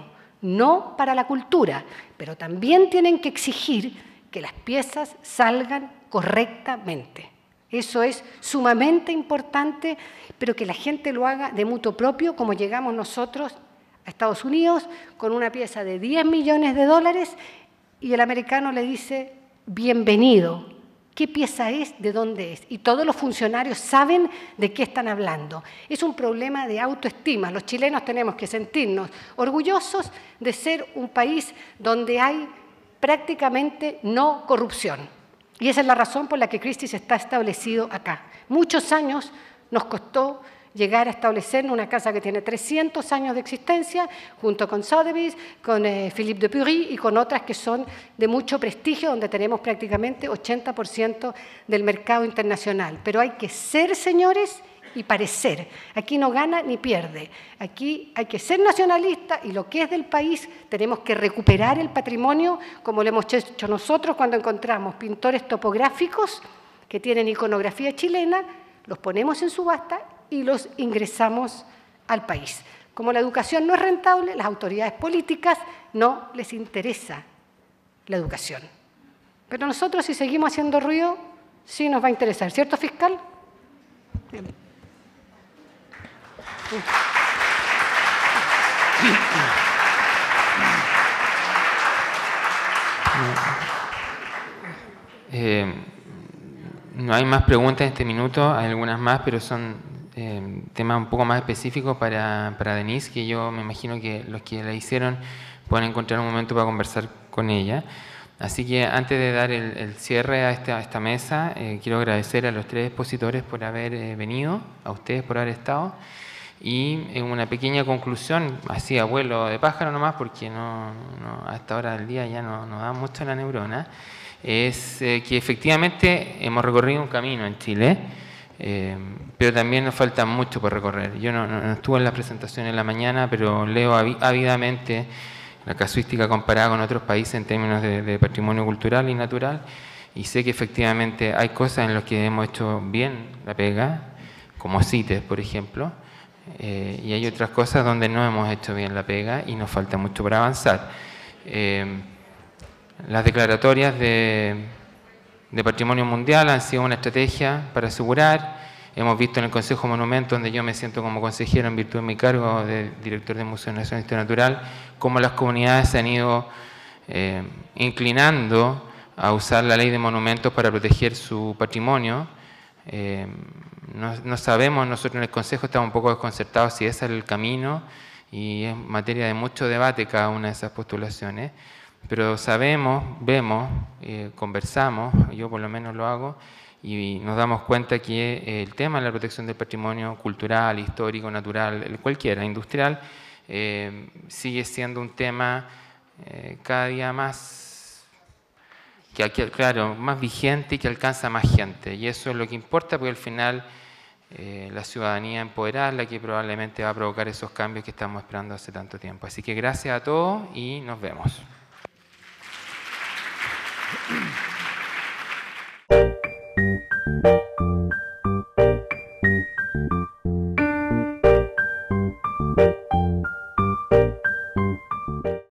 no para la cultura, pero también tienen que exigir que las piezas salgan correctamente. Eso es sumamente importante, pero que la gente lo haga de mutuo propio, como llegamos nosotros a Estados Unidos con una pieza de $10 millones y el americano le dice, bienvenido. ¿Qué pieza es? ¿De dónde es? Y todos los funcionarios saben de qué están hablando. Es un problema de autoestima. Los chilenos tenemos que sentirnos orgullosos de ser un país donde hay prácticamente no corrupción. Y esa es la razón por la que Christie's está establecido acá. Muchos años nos costó llegar a establecer una casa que tiene 300 años de existencia, junto con Sotheby's, con Philippe de Pury y con otras que son de mucho prestigio, donde tenemos prácticamente 80% del mercado internacional. Pero hay que ser, señores, y parecer. Aquí no gana ni pierde. Aquí hay que ser nacionalista y lo que es del país tenemos que recuperar el patrimonio, como lo hemos hecho nosotros cuando encontramos pintores topográficos que tienen iconografía chilena, los ponemos en subasta y los ingresamos al país. Como la educación no es rentable, las autoridades políticas no les interesa la educación. Pero nosotros, si seguimos haciendo ruido, sí nos va a interesar. ¿Cierto, fiscal? Bien. No hay más preguntas en este minuto, hay algunas más, pero son temas un poco más específicos para Denise, que yo me imagino que los que la hicieron pueden encontrar un momento para conversar con ella. Así que antes de dar el cierre a esta mesa, quiero agradecer a los tres expositores por haber venido, a ustedes por haber estado, y en una pequeña conclusión, así a vuelo de pájaro nomás, porque a esta hora del día ya no da mucho la neurona, es que efectivamente hemos recorrido un camino en Chile, pero también nos falta mucho por recorrer. Yo no estuve en la presentación en la mañana, pero leo ávidamente la casuística comparada con otros países en términos de patrimonio cultural y natural, y sé que efectivamente hay cosas en las que hemos hecho bien la pega, como CITES, por ejemplo, y hay otras cosas donde no hemos hecho bien la pega y nos falta mucho por avanzar. Las declaratorias de Patrimonio Mundial han sido una estrategia para asegurar. Hemos visto en el Consejo Monumento, donde yo me siento como consejero en virtud de mi cargo de director del Museo Nacional de Historia Natural, cómo las comunidades se han ido inclinando a usar la ley de monumentos para proteger su patrimonio. No sabemos, nosotros en el Consejo estamos un poco desconcertados si ese es el camino, y es materia de mucho debate cada una de esas postulaciones. Pero sabemos, vemos, conversamos, yo por lo menos lo hago, y nos damos cuenta que el tema de la protección del patrimonio cultural, histórico, natural, cualquiera, industrial, sigue siendo un tema cada día más, claro, más vigente y que alcanza más gente. Y eso es lo que importa, porque al final la ciudadanía empoderada es la que probablemente va a provocar esos cambios que estamos esperando hace tanto tiempo. Así que gracias a todos y nos vemos.